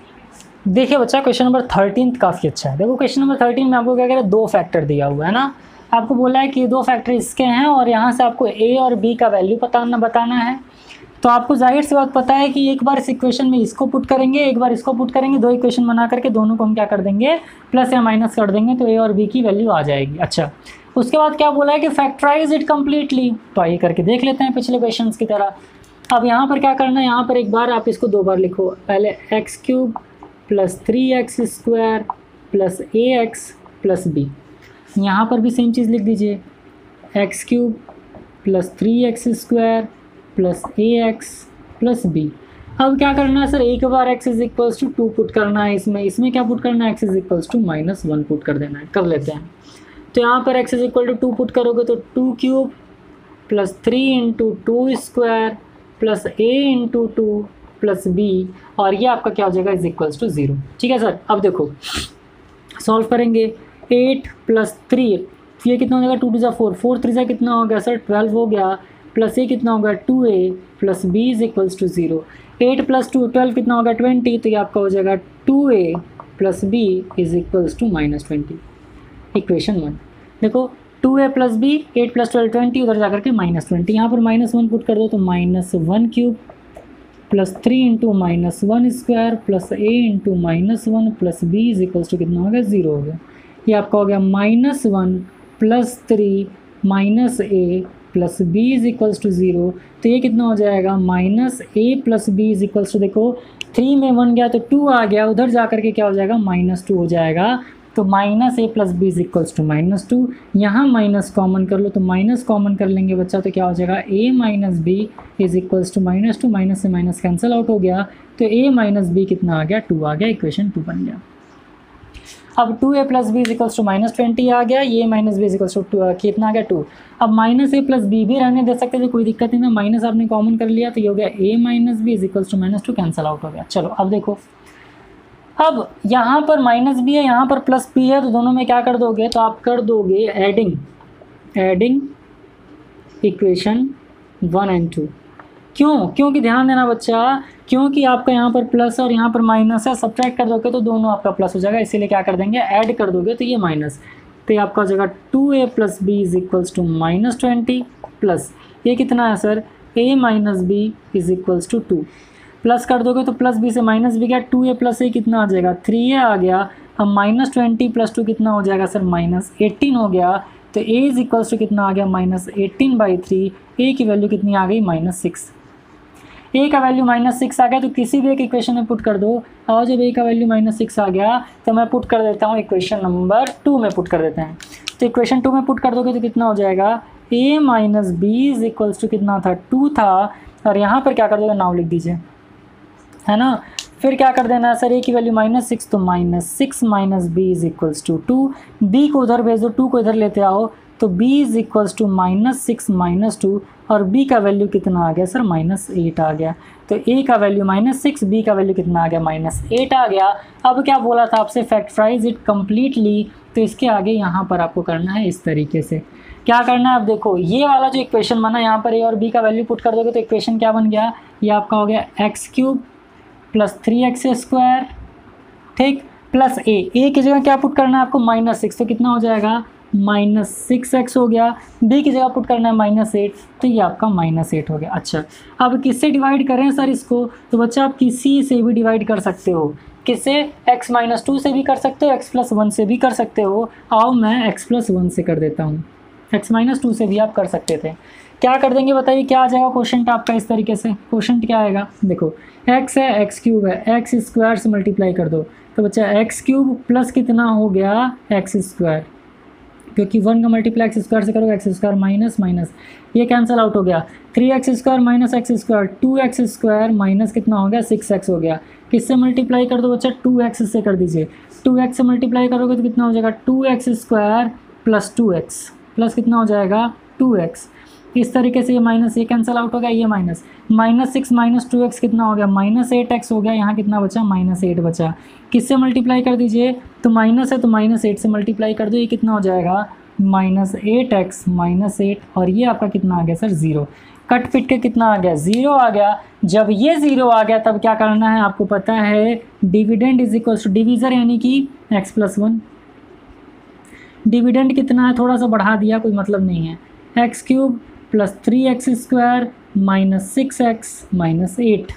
देखिए बच्चा क्वेश्चन नंबर थर्टीन काफ़ी अच्छा है। देखो क्वेश्चन नंबर थर्टीन में आपको क्या कह रहा है, दो फैक्टर दिया हुआ है ना, आपको बोला है कि दो फैक्टर इसके हैं और यहाँ से आपको ए और बी का वैल्यू बताना बताना है। तो आपको जाहिर सी बात पता है कि एक बार इस इक्वेशन में इसको पुट करेंगे, एक बार इसको पुट करेंगे, दो इक्वेशन बना करके दोनों को हम क्या कर देंगे, प्लस या माइनस कर देंगे, तो ए और बी की वैल्यू आ जाएगी। अच्छा, उसके बाद क्या बोला है कि फैक्टराइज इट कम्प्लीटली, तो आइए करके देख लेते हैं पिछले क्वेश्चन की तरह। अब यहाँ पर क्या करना है, यहाँ पर एक बार आप इसको दो बार लिखो, पहले x cube plus three x square plus a x plus b. यहाँ पर भी सेम चीज़ लिख दीजिए, x cube plus three x square plus a x plus b. अब क्या करना है सर, एक बार x is equals to two put करना है, इसमें इसमें क्या पुट करना है, x is equals to minus one put कर देना है। कर लेते हैं, तो यहाँ पर x is equal to two put करोगे तो two cube plus three into two square plus ए इंटू टू प्लस बी, और ये आपका क्या हो जाएगा, इज इक्वल्स टू ज़ीरो। ठीक है सर, अब देखो सॉल्व करेंगे, एट प्लस थ्री, ये कितना हो जाएगा, टू टू ज़ा फोर, फोर थ्री ज़ा कितना हो गया सर, ट्वेल्व हो गया, प्लस ए कितना होगा, two A plus B is equals to zero. Eight plus two twelve कितना होगा, ट्वेंटी, तो ये आपका हो जाएगा two A plus B is equals to minus twenty. Equation one देखो, टू ए plus b, eight plus twelve twenty, उधर जाकर के माइनस ट्वेंटी, यहाँ पर माइनस वन पुट कर दो तो minus one cube plus three into minus one square plus A into minus one plus B is equals to कितना हो गया, ज़ीरो हो गया। ये आपका हो गया minus one plus three minus a plus B is equals to zero, तो ये कितना हो जाएगा, minus a plus B is equals to, देखो थ्री में वन गया तो टू आ गया, उधर जा करके क्या हो जाएगा, माइनस टू हो जाएगा, तो minus a plus B is equals to minus two. यहाँ माइनस कॉमन कर लो, तो माइनस कॉमन कर लेंगे बच्चा, तो क्या हो जाएगा, ए minus B is equals to minus two, minus से माइनस कैंसिल आउट हो गया, तो ए माइनस बी कितना आ गया, टू आ गया, इक्वेशन टू बन गया। अब two A plus B is equals to minus twenty आ गया, ये minus B is equals to कितना आ गया, टू। अब माइनस ए प्लस बी भी रहने दे सकते थे, कोई दिक्कत नहीं ना, माइनस आपने कॉमन कर लिया तो ये हो गया A minus B is equals to minus two, cancel out हो गया। चलो अब देखो, अब यहाँ पर माइनस बी है, यहाँ पर प्लस बी है, तो दोनों में क्या कर दोगे, तो आप कर दोगे adding, adding equation one and two. क्यों, क्योंकि ध्यान देना बच्चा, क्योंकि आपका यहाँ पर प्लस और यहाँ पर माइनस है, सब्ट्रैक्ट कर दोगे तो दोनों आपका प्लस हो जाएगा, इसीलिए क्या कर देंगे, ऐड कर दोगे तो ये माइनस, तो ये आपका हो जाएगा two A plus B is equals to minus twenty, plus ये कितना है sir, A minus B is equals to two, plus कर दोगे तो प्लस बी से माइनस बी गया, टू ए प्लस ए कितना आ जाएगा, थ्री ए आ गया। अब माइनस ट्वेंटी प्लस टू कितना हो जाएगा सर, माइनस एटीन हो गया, तो ए इज इक्वल्स टू कितना आ गया, minus eighteen by three, A की वैल्यू कितनी आ गई, माइनस सिक्स। ए का वैल्यू माइनस सिक्स आ गया तो किसी भी एक इक्वेशन में पुट कर दो। और जब ए का वैल्यू माइनस सिक्स आ गया तो मैं पुट कर देता हूँ इक्वेशन नंबर टू में पुट कर देते हैं। तो इक्वेशन टू में पुट कर दोगे तो कितना हो जाएगा, ए minus B is equals to कितना था, टू था। और यहाँ पर क्या कर दोगे, नाउ लिख दीजिए, है ना। फिर क्या कर देना है सर, ए की वैल्यू माइनस सिक्स तो minus six minus B is equals to two. B को उधर भेज दो, टू को इधर लेते आओ तो b is equals to minus six minus two. और b का वैल्यू कितना आ गया सर, माइनस एट आ गया। तो a का वैल्यू माइनस सिक्स, बी का वैल्यू कितना आ गया, माइनस एट आ गया। अब क्या बोला था आपसे, फैक्टराइज इट कम्प्लीटली। तो इसके आगे यहाँ पर आपको करना है इस तरीके से। क्या करना है, अब देखो ये वाला जो इक्वेशन बना, यहाँ पर a और b का वैल्यू पुट कर दोगे तो इक्वेशन क्या बन गया, ये आपका हो गया x cube plus three x square, ठीक, प्लस ए। ए की जगह क्या पुट करना है आपको, माइनस सिक्स, तो कितना हो जाएगा, माइनस सिक्स एक्स हो गया। बी की जगह पुट करना है माइनस एट, तो ये आपका माइनस एट हो गया। अच्छा, अब किससे डिवाइड करें सर इसको, तो बच्चा आप किसी से भी डिवाइड कर सकते हो। किससे, एक्स माइनस टू से भी कर सकते हो, एक्स प्लस वन से भी कर सकते हो। आओ मैं एक्स प्लस वन से कर देता हूँ, एक्स माइनस टू से भी आप कर सकते थे। क्या कर देंगे बताइए, क्या आ जाएगा क्वेश्चन आपका इस तरीके से। क्वेश्चन क्या आएगा, देखो एक्स है, एक्स क्यूब है, एक्स स्क्वायर से मल्टीप्लाई कर दो तो बच्चा एक्स क्यूब प्लस कितना हो गया, एक्स स्क्वायर, क्योंकि वन का मल्टीप्लाई एक्स स्क्वायर से करोगे, एक्स स्क्वायर माइनस माइनस, ये कैंसिल आउट हो गया। Three x square minus X square, two x square minus कितना हो गया, सिक्स एक्स हो गया। किससे मल्टीप्लाई कर दो बच्चा, टू एक्स से कर दीजिए। टू एक्स से मल्टीप्लाई करोगे तो कितना हो जाएगा, two x square plus two x plus कितना हो जाएगा, टू एक्स। इस तरीके से ये माइनस, ये कैंसिल आउट हो गया, ये minus, minus six minus two X कितना हो गया, माइनस एट एक्स हो गया। यहाँ कितना बचा, माइनस एट बचा। किससे मल्टीप्लाई कर दीजिए, तो माइनस है तो माइनस एट से मल्टीप्लाई कर दो, ये कितना हो जाएगा, minus eight X minus eight. और ये आपका कितना आ गया सर, ज़ीरो। कट पिट के कितना आ गया, ज़ीरो आ गया। जब ये ज़ीरो आ गया तब क्या करना है आपको पता है, dividend is equal to divisor यानी कि एक्स प्लस वन। डिविडेंड कितना है, थोड़ा सा बढ़ा दिया, कोई मतलब नहीं है, x cube plus three x square minus six x minus eight.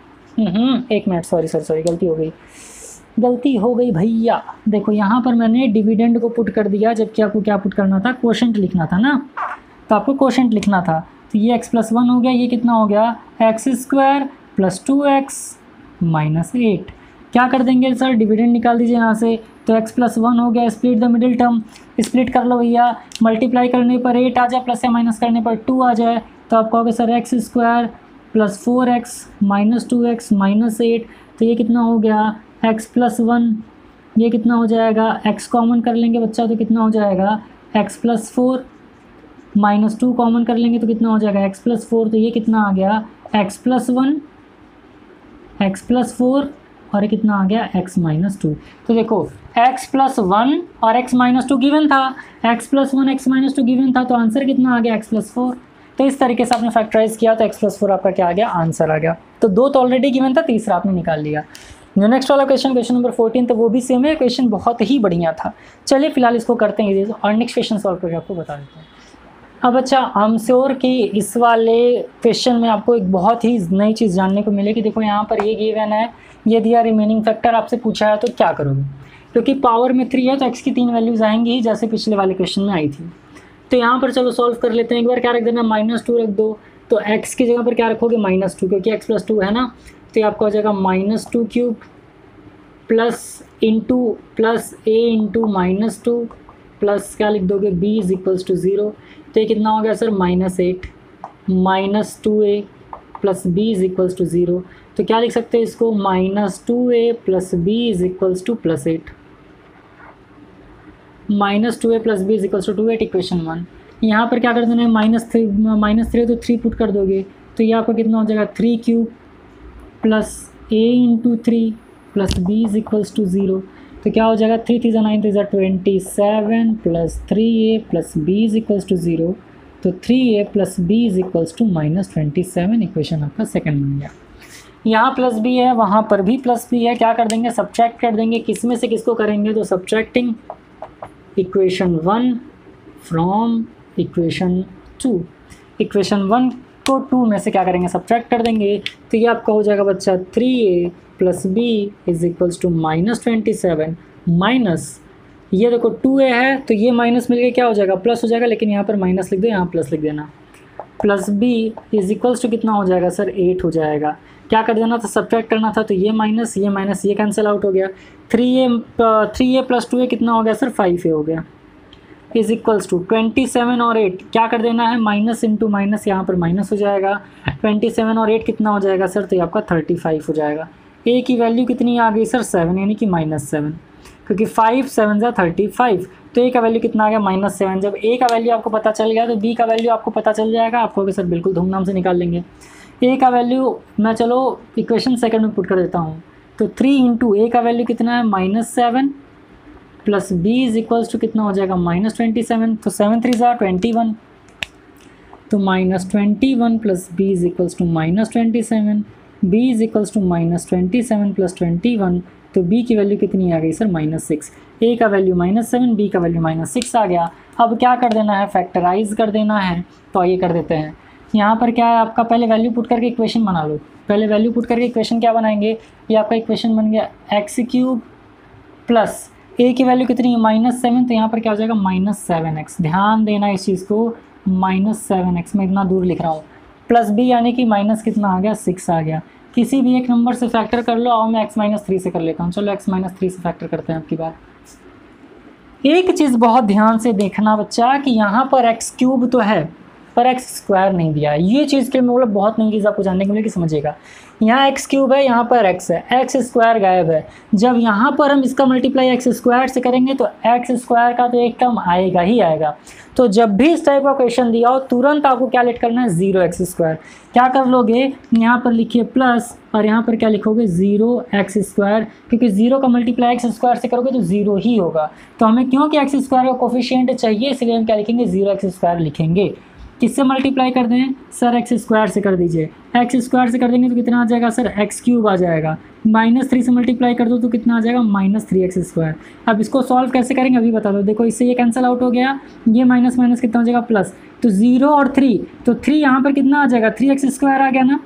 एक मिनट, सॉरी सॉरी सॉरी गलती हो गई, गलती हो गई भैया। देखो यहाँ पर मैंने डिविडेंड को पुट कर दिया, जबकि आपको क्या पुट करना था, क्वोशेंट लिखना था ना, तो आपको क्वोशेंट लिखना था। तो ये एक्स प्लस वन हो गया, ये कितना हो गया, X square plus two x minus eight. क्या कर देंगे सर, डिविडेंड निकाल दीजिए यहाँ से, तो x प्लस वन हो गया, split the middle term, split कर लो भैया। मल्टीप्लाई करने पर एट आ जाए, प्लस या माइनस करने पर टू आ जाए, तो आप कहोगे sir x square plus four x minus two x minus eight. तो ये कितना हो गया, x प्लस वन, ये कितना हो जाएगा, x कॉमन कर लेंगे बच्चा तो कितना हो जाएगा, x plus four, minus two common कर लेंगे तो कितना हो जाएगा, x प्लस फोर। तो ये कितना आ गया, x plus one, x plus four, और ये कितना आ गया, x माइनस टू। तो देखो x प्लस वन और x माइनस टू गिवन था, x plus one x minus two given था, तो आंसर कितना आ गया, x प्लस फोर। तो इस तरीके से आपने फैक्टराइज किया तो x प्लस फोर आपका क्या आ गया, आंसर आ गया। तो दो तो ऑलरेडी गिवन था, तीसरा आपने निकाल लिया। जो नेक्स्ट वाला क्वेश्चन, क्वेश्चन नंबर फोर्टीन, तो वो भी सेम है, क्वेश्चन बहुत ही बढ़िया था। चलिए फिलहाल इसको करते हैं और नेक्स्ट क्वेश्चन सॉल्व करके आपको बता देते हैं। अब अच्छा, आई एम श्योर कि इस वाले क्वेश्चन में आपको एक बहुत ही नई चीज़ जानने को मिलेगी। देखो यहाँ पर ये गिवन है, ये दिया रिमेनिंग फैक्टर आपसे पूछा है, तो क्या करोगे, क्योंकि पावर में थ्री है तो एक्स की तीन वैल्यूज़ आएंगी ही, जैसे पिछले वाले क्वेश्चन में आई थी। तो यहाँ पर चलो सॉल्व कर लेते हैं। एक बार क्या रख देना, माइनस टू रख दो, तो एक्स की जगह पर क्या रखोगे, माइनस टू, क्योंकि एक्स प्लस टू है ना। तो ये आपका हो जाएगा minus two cube plus into plus ए इंटू माइनस टू प्लस क्या लिख दोगे, B is equals to zero. तो ये कितना हो गया sir, minus eight minus two A plus B is equals to zero. तो क्या लिख सकते हैं इसको, minus two A plus B is equals to plus eight, minus two A plus B is equals to two eight, equation one. यहाँ पर क्या कर देना है, माइनस थ्री, माइनस थ्री तो थ्री पुट कर दोगे, तो ये आपका कितना हो जाएगा, three cube plus A into three plus B is equals to zero. तो क्या हो जाएगा, थ्री थ्री ज़ा नाइन, थ्री ज़ा twenty seven plus three A plus B is equals to zero. तो three A plus B is equals to minus twenty seven, equation आपका सेकंड बन गया। यहाँ प्लस बी है, वहाँ पर भी प्लस बी है, क्या कर देंगे, सब्ट्रैक्ट कर देंगे। किस में से किसको करेंगे, तो subtracting equation one from equation two. Equation one को टू में से क्या करेंगे, सब्ट्रैक्ट कर देंगे। तो ये आपका हो जाएगा बच्चा, three A plus B is equals to minus twenty seven minus, ये देखो टू ए है तो ये माइनस मिल के क्या हो जाएगा, प्लस हो जाएगा, लेकिन यहाँ पर माइनस लिख दो, यहाँ प्लस लिख देना। Plus B is equals to कितना हो जाएगा सर, एट हो जाएगा। क्या कर देना था, सब्ट्रैक्ट करना था, तो ये माइनस ये माइनस ये कैंसिल आउट हो गया। Three A three A plus two A कितना हो गया सर, फाइव ए हो गया, is equals to twenty seven और एट क्या कर देना है, माइनस इंटू माइनस, यहाँ पर माइनस हो जाएगा। ट्वेंटी सेवन और एट कितना हो जाएगा सर, तो ये आपका थर्टी फाइव हो जाएगा। ए की वैल्यू कितनी आ गई सर, सेवन, यानी कि माइनस सेवन, क्योंकि फाइव सेवन ज़ा थर्टी फाइव, तो ए का वैल्यू कितना आ गया, माइनस सेवन। जब ए का वैल्यू आपको पता चल गया तो बी का वैल्यू आपको पता चल जाएगा। आप कहोगे सर बिल्कुल धूमधाम से निकाल लेंगे। ए का वैल्यू मैं चलो इक्वेशन सेकंड में पुट कर देता हूँ, तो थ्री इंटू ए का वैल्यू कितना है, minus seven, plus B is equals to कितना हो जाएगा, माइनस ट्वेंटी सेवन, तो सेवन थ्री ज़ा ट्वेंटी वन, तो minus twenty one plus B is equals to minus twenty seven, B is equals to minus twenty seven plus twenty one, तो बी की वैल्यू कितनी आ गई सर, माइनस सिक्स। ए का वैल्यू माइनस सेवन, बी का वैल्यू माइनस सिक्स आ गया। अब क्या कर देना है, फैक्टराइज कर देना है, तो ये कर देते हैं। यहाँ पर क्या है आपका, पहले वैल्यू पुट करके इक्वेशन बना लो। पहले वैल्यू पुट करके इक्वेशन क्या बनाएंगे, ये आपका इक्वेशन बन गया एक्स क्यूब प्लस ए की वैल्यू कितनी है, माइनस सेवन, तो यहाँ पर क्या हो जाएगा, माइनस सेवन एक्स। ध्यान देना इस चीज़ को, माइनस सेवन एक्स मैं इतना दूर लिख रहा हूँ, प्लस बी यानी कि माइनस कितना आ गया, सिक्स आ गया। किसी भी एक नंबर से फैक्टर कर लो, और मैं एक्स माइनस थ्री से कर लेता हूँ। चलो एक्स माइनस थ्री से फैक्टर करते हैं आपकी बात। एक चीज़ बहुत ध्यान से देखना बच्चा कि यहाँ पर एक्स क्यूब तो है पर एक्स स्क्वायर नहीं दिया है। ये चीज़ के मतलब बहुत नई चीज़ आपको जानने को मिलेगी, समझिएगा। यहाँ एक्स क्यूब है, यहाँ पर एक्स है, एक्स स्क्वायर गायब है। जब यहाँ पर हम इसका मल्टीप्लाई एक्स स्क्वायर से करेंगे तो एक्स स्क्वायर का तो एक टर्म आएगा ही आएगा। तो जब भी इस टाइप का क्वेश्चन दिया हो तुरंत आपको क्या लेट करना है, जीरो एक्स स्क्वायर। क्या कर लोगे, यहाँ पर लिखिए प्लस और यहाँ पर क्या लिखोगे, जीरो एक्स स्क्वायर, क्योंकि जीरो का मल्टीप्लाई एक्स स्क्वायर से करोगे तो जीरो ही होगा। तो हमें क्योंकि एक्स स्क्वायर का कोफिशिएंट चाहिए, इसलिए हम क्या लिखेंगे, जीरो एक्स स्क्वायर लिखेंगे। किससे मल्टीप्लाई कर दें सर, एक्स स्क्वायर से कर दीजिए। एक्स स्क्वायर से कर देंगे तो कितना आ जाएगा सर, एक्स क्यूब आ जाएगा। माइनस थ्री से मल्टीप्लाई कर दो तो कितना आ जाएगा, माइनस थ्री एक्स स्क्वायर। अब इसको सॉल्व कैसे करेंगे अभी बता दो। देखो इससे ये कैंसिल आउट हो गया, ये माइनस माइनस कितना हो जाएगा, प्लस। तो जीरो और थ्री, तो थ्री यहाँ पर कितना आ जाएगा, थ्री एक्स स्क्वायर आ गया ना।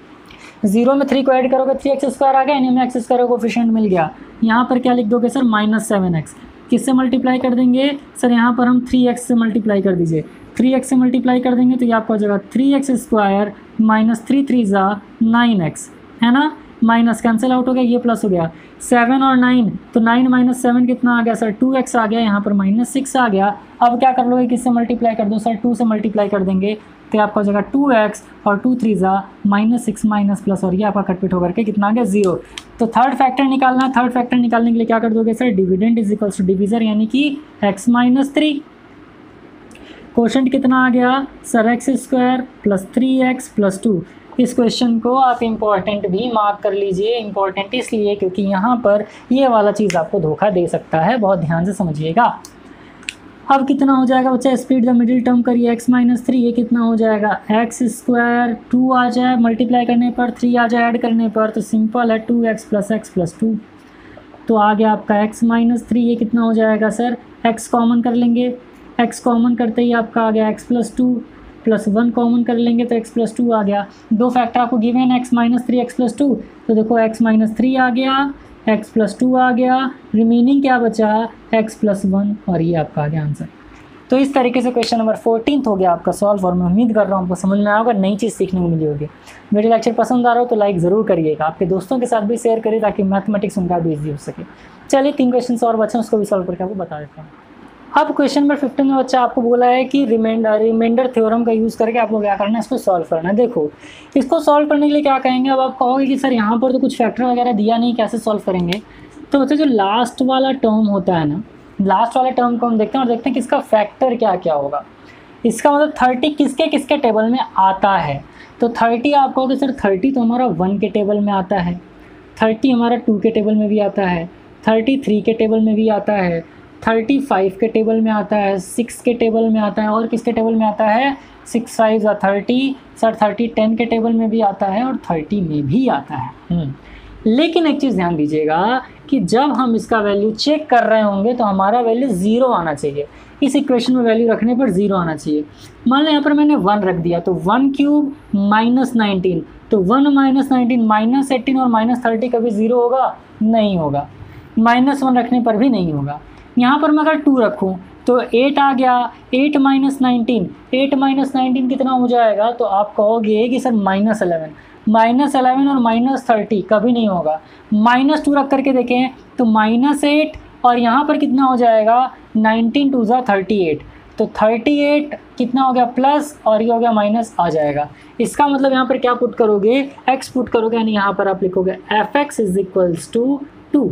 जीरो में थ्री को ऐड करोगे थ्री एक्स स्क्वायर आ गया, यानी हमें एक्स स्क्वायर का कोफिशिएंट मिल गया। यहाँ पर क्या लिख दोगे सर, माइनस सेवन एक्स। किससे मल्टीप्लाई कर देंगे सर, यहाँ पर हम थ्री एक्स से मल्टीप्लाई कर दीजिए। थ्री एक्स से मल्टीप्लाई कर देंगे तो ये आपको हो जाएगा three x square minus three three ज़ा नाइन एक्स, है ना। माइनस कैंसिल आउट हो गया, ये प्लस हो गया। सेवन और नाइन, तो नाइन माइनस सेवन कितना आ गया सर, टू एक्स आ गया। यहाँ पर माइनस सिक्स आ गया। अब क्या कर लोगे, किससे मल्टीप्लाई कर दो सर, टू से मल्टीप्लाई कर देंगे तो आपका हो जाएगा टू एक्स और टू थ्री ज़ा माइनस सिक्स माइनस प्लस, और ये आपका कटपिट होकर के कितना आ गया, जीरो। तो थर्ड फैक्टर निकालना है। थर्ड फैक्टर निकालने के लिए क्या कर दोगे sir, dividend is equals to divisor, यानी कि एक्स माइनस थ्री। क्वेश्चन कितना आ गया sir, x square plus three x plus two. इस क्वेश्चन को आप इम्पॉर्टेंट भी मार्क कर लीजिए। इम्पॉर्टेंट इसलिए क्योंकि यहाँ पर ये वाला चीज़ आपको धोखा दे सकता है, बहुत ध्यान से समझिएगा। अब कितना हो जाएगा बच्चा, स्प्लिट द मिडिल टर्म करिए, एक्स माइनस थ्री, ये कितना हो जाएगा, एक्स स्क्वायर, टू आ जाए मल्टीप्लाई करने पर, थ्री आ जाए ऐड करने पर, तो सिंपल है two x plus x plus two. तो आ गया आपका एक्स माइनस थ्री, ये कितना हो जाएगा सर, एक्स कॉमन कर लेंगे, एक्स कॉमन करते ही आपका आ गया x plus two, plus one common कर लेंगे तो एक्स प्लस टू आ गया। दो फैक्टर आपको गिवन है, x minus three x plus two, तो देखो एक्स माइनस थ्री आ गया, एक्स प्लस टू आ गया, रिमेनिंग क्या बचा, एक्स प्लस वन, और ये आपका आ गया आंसर। तो इस तरीके से क्वेश्चन नंबर फोर्टीन हो गया आपका सॉल्व, और मैं उम्मीद कर रहा हूँ आपको समझ में आया होगा, नई चीज़ सीखने को मिली होगी। वीडियो लेक्चर पसंद आ रहा हो तो लाइक ज़रूर करिएगा, आपके दोस्तों के साथ भी शेयर करिए ताकि मैथमेटिक्स उनका भी ईजी हो सके। चलिए तीन क्वेश्चन और बचे उसको भी सॉल्व करके आपको बता देता हूँ। अब क्वेश्चन नंबर फिफ्टीन में बच्चा आपको बोला है कि रिमाइंडर रिमाइंडर थ्योरम का यूज़ करके आपको क्या करना है, इसको सॉल्व करना है। देखो इसको सॉल्व करने के लिए क्या कहेंगे, अब आप कहोगे कि सर यहाँ पर तो कुछ फैक्टर वगैरह दिया नहीं, कैसे सॉल्व करेंगे। तो बच्चा जो लास्ट वाला टर्म होता है ना, लास्ट वाले टर्म को हम देखते हैं और देखते हैं कि इसका फैक्टर क्या क्या होगा। इसका मतलब थर्टी किसके किसके टेबल में आता है। तो थर्टी आप कहोगे सर थर्टी तो हमारा वन के टेबल में आता है, थर्टी हमारा टू के टेबल में भी आता है, थर्टी थ्री के टेबल में भी आता है, थर्टी फाइव के टेबल में आता है, सिक्स के टेबल में आता है, और किसके टेबल में आता है, सिक्स फाइव या थर्टी, सर थर्टी टेन के टेबल में भी आता है और थर्टी में भी आता है। लेकिन एक चीज़ ध्यान दीजिएगा कि जब हम इसका वैल्यू चेक कर रहे होंगे तो हमारा वैल्यू ज़ीरो आना चाहिए। इस इक्वेशन में वैल्यू रखने पर ज़ीरो आना चाहिए। मान लो यहाँ पर मैंने वन रख दिया, तो वन क्यूब माइनस नाइनटीन, तो one minus nineteen minus eighteen और माइनस थर्टी कभी ज़ीरो होगा, नहीं होगा। माइनस वन रखने पर भी नहीं होगा। यहाँ पर मैं अगर टू रखूँ, तो एट आ गया, eight minus nineteen, eight minus nineteen कितना हो जाएगा, तो आप कहोगे कि sir minus eleven, minus eleven और माइनस थर्टी कभी नहीं होगा। माइनस टू रख करके देखें तो माइनस एट और यहाँ पर कितना हो जाएगा, नाइनटीन टू ज़ा थर्टी एट, तो थर्टी एट कितना हो गया प्लस और ये हो गया माइनस आ जाएगा। इसका मतलब यहाँ पर क्या पुट करोगे, x पुट करोगे, यानी यहाँ पर आप लिखोगे F X is equals to two,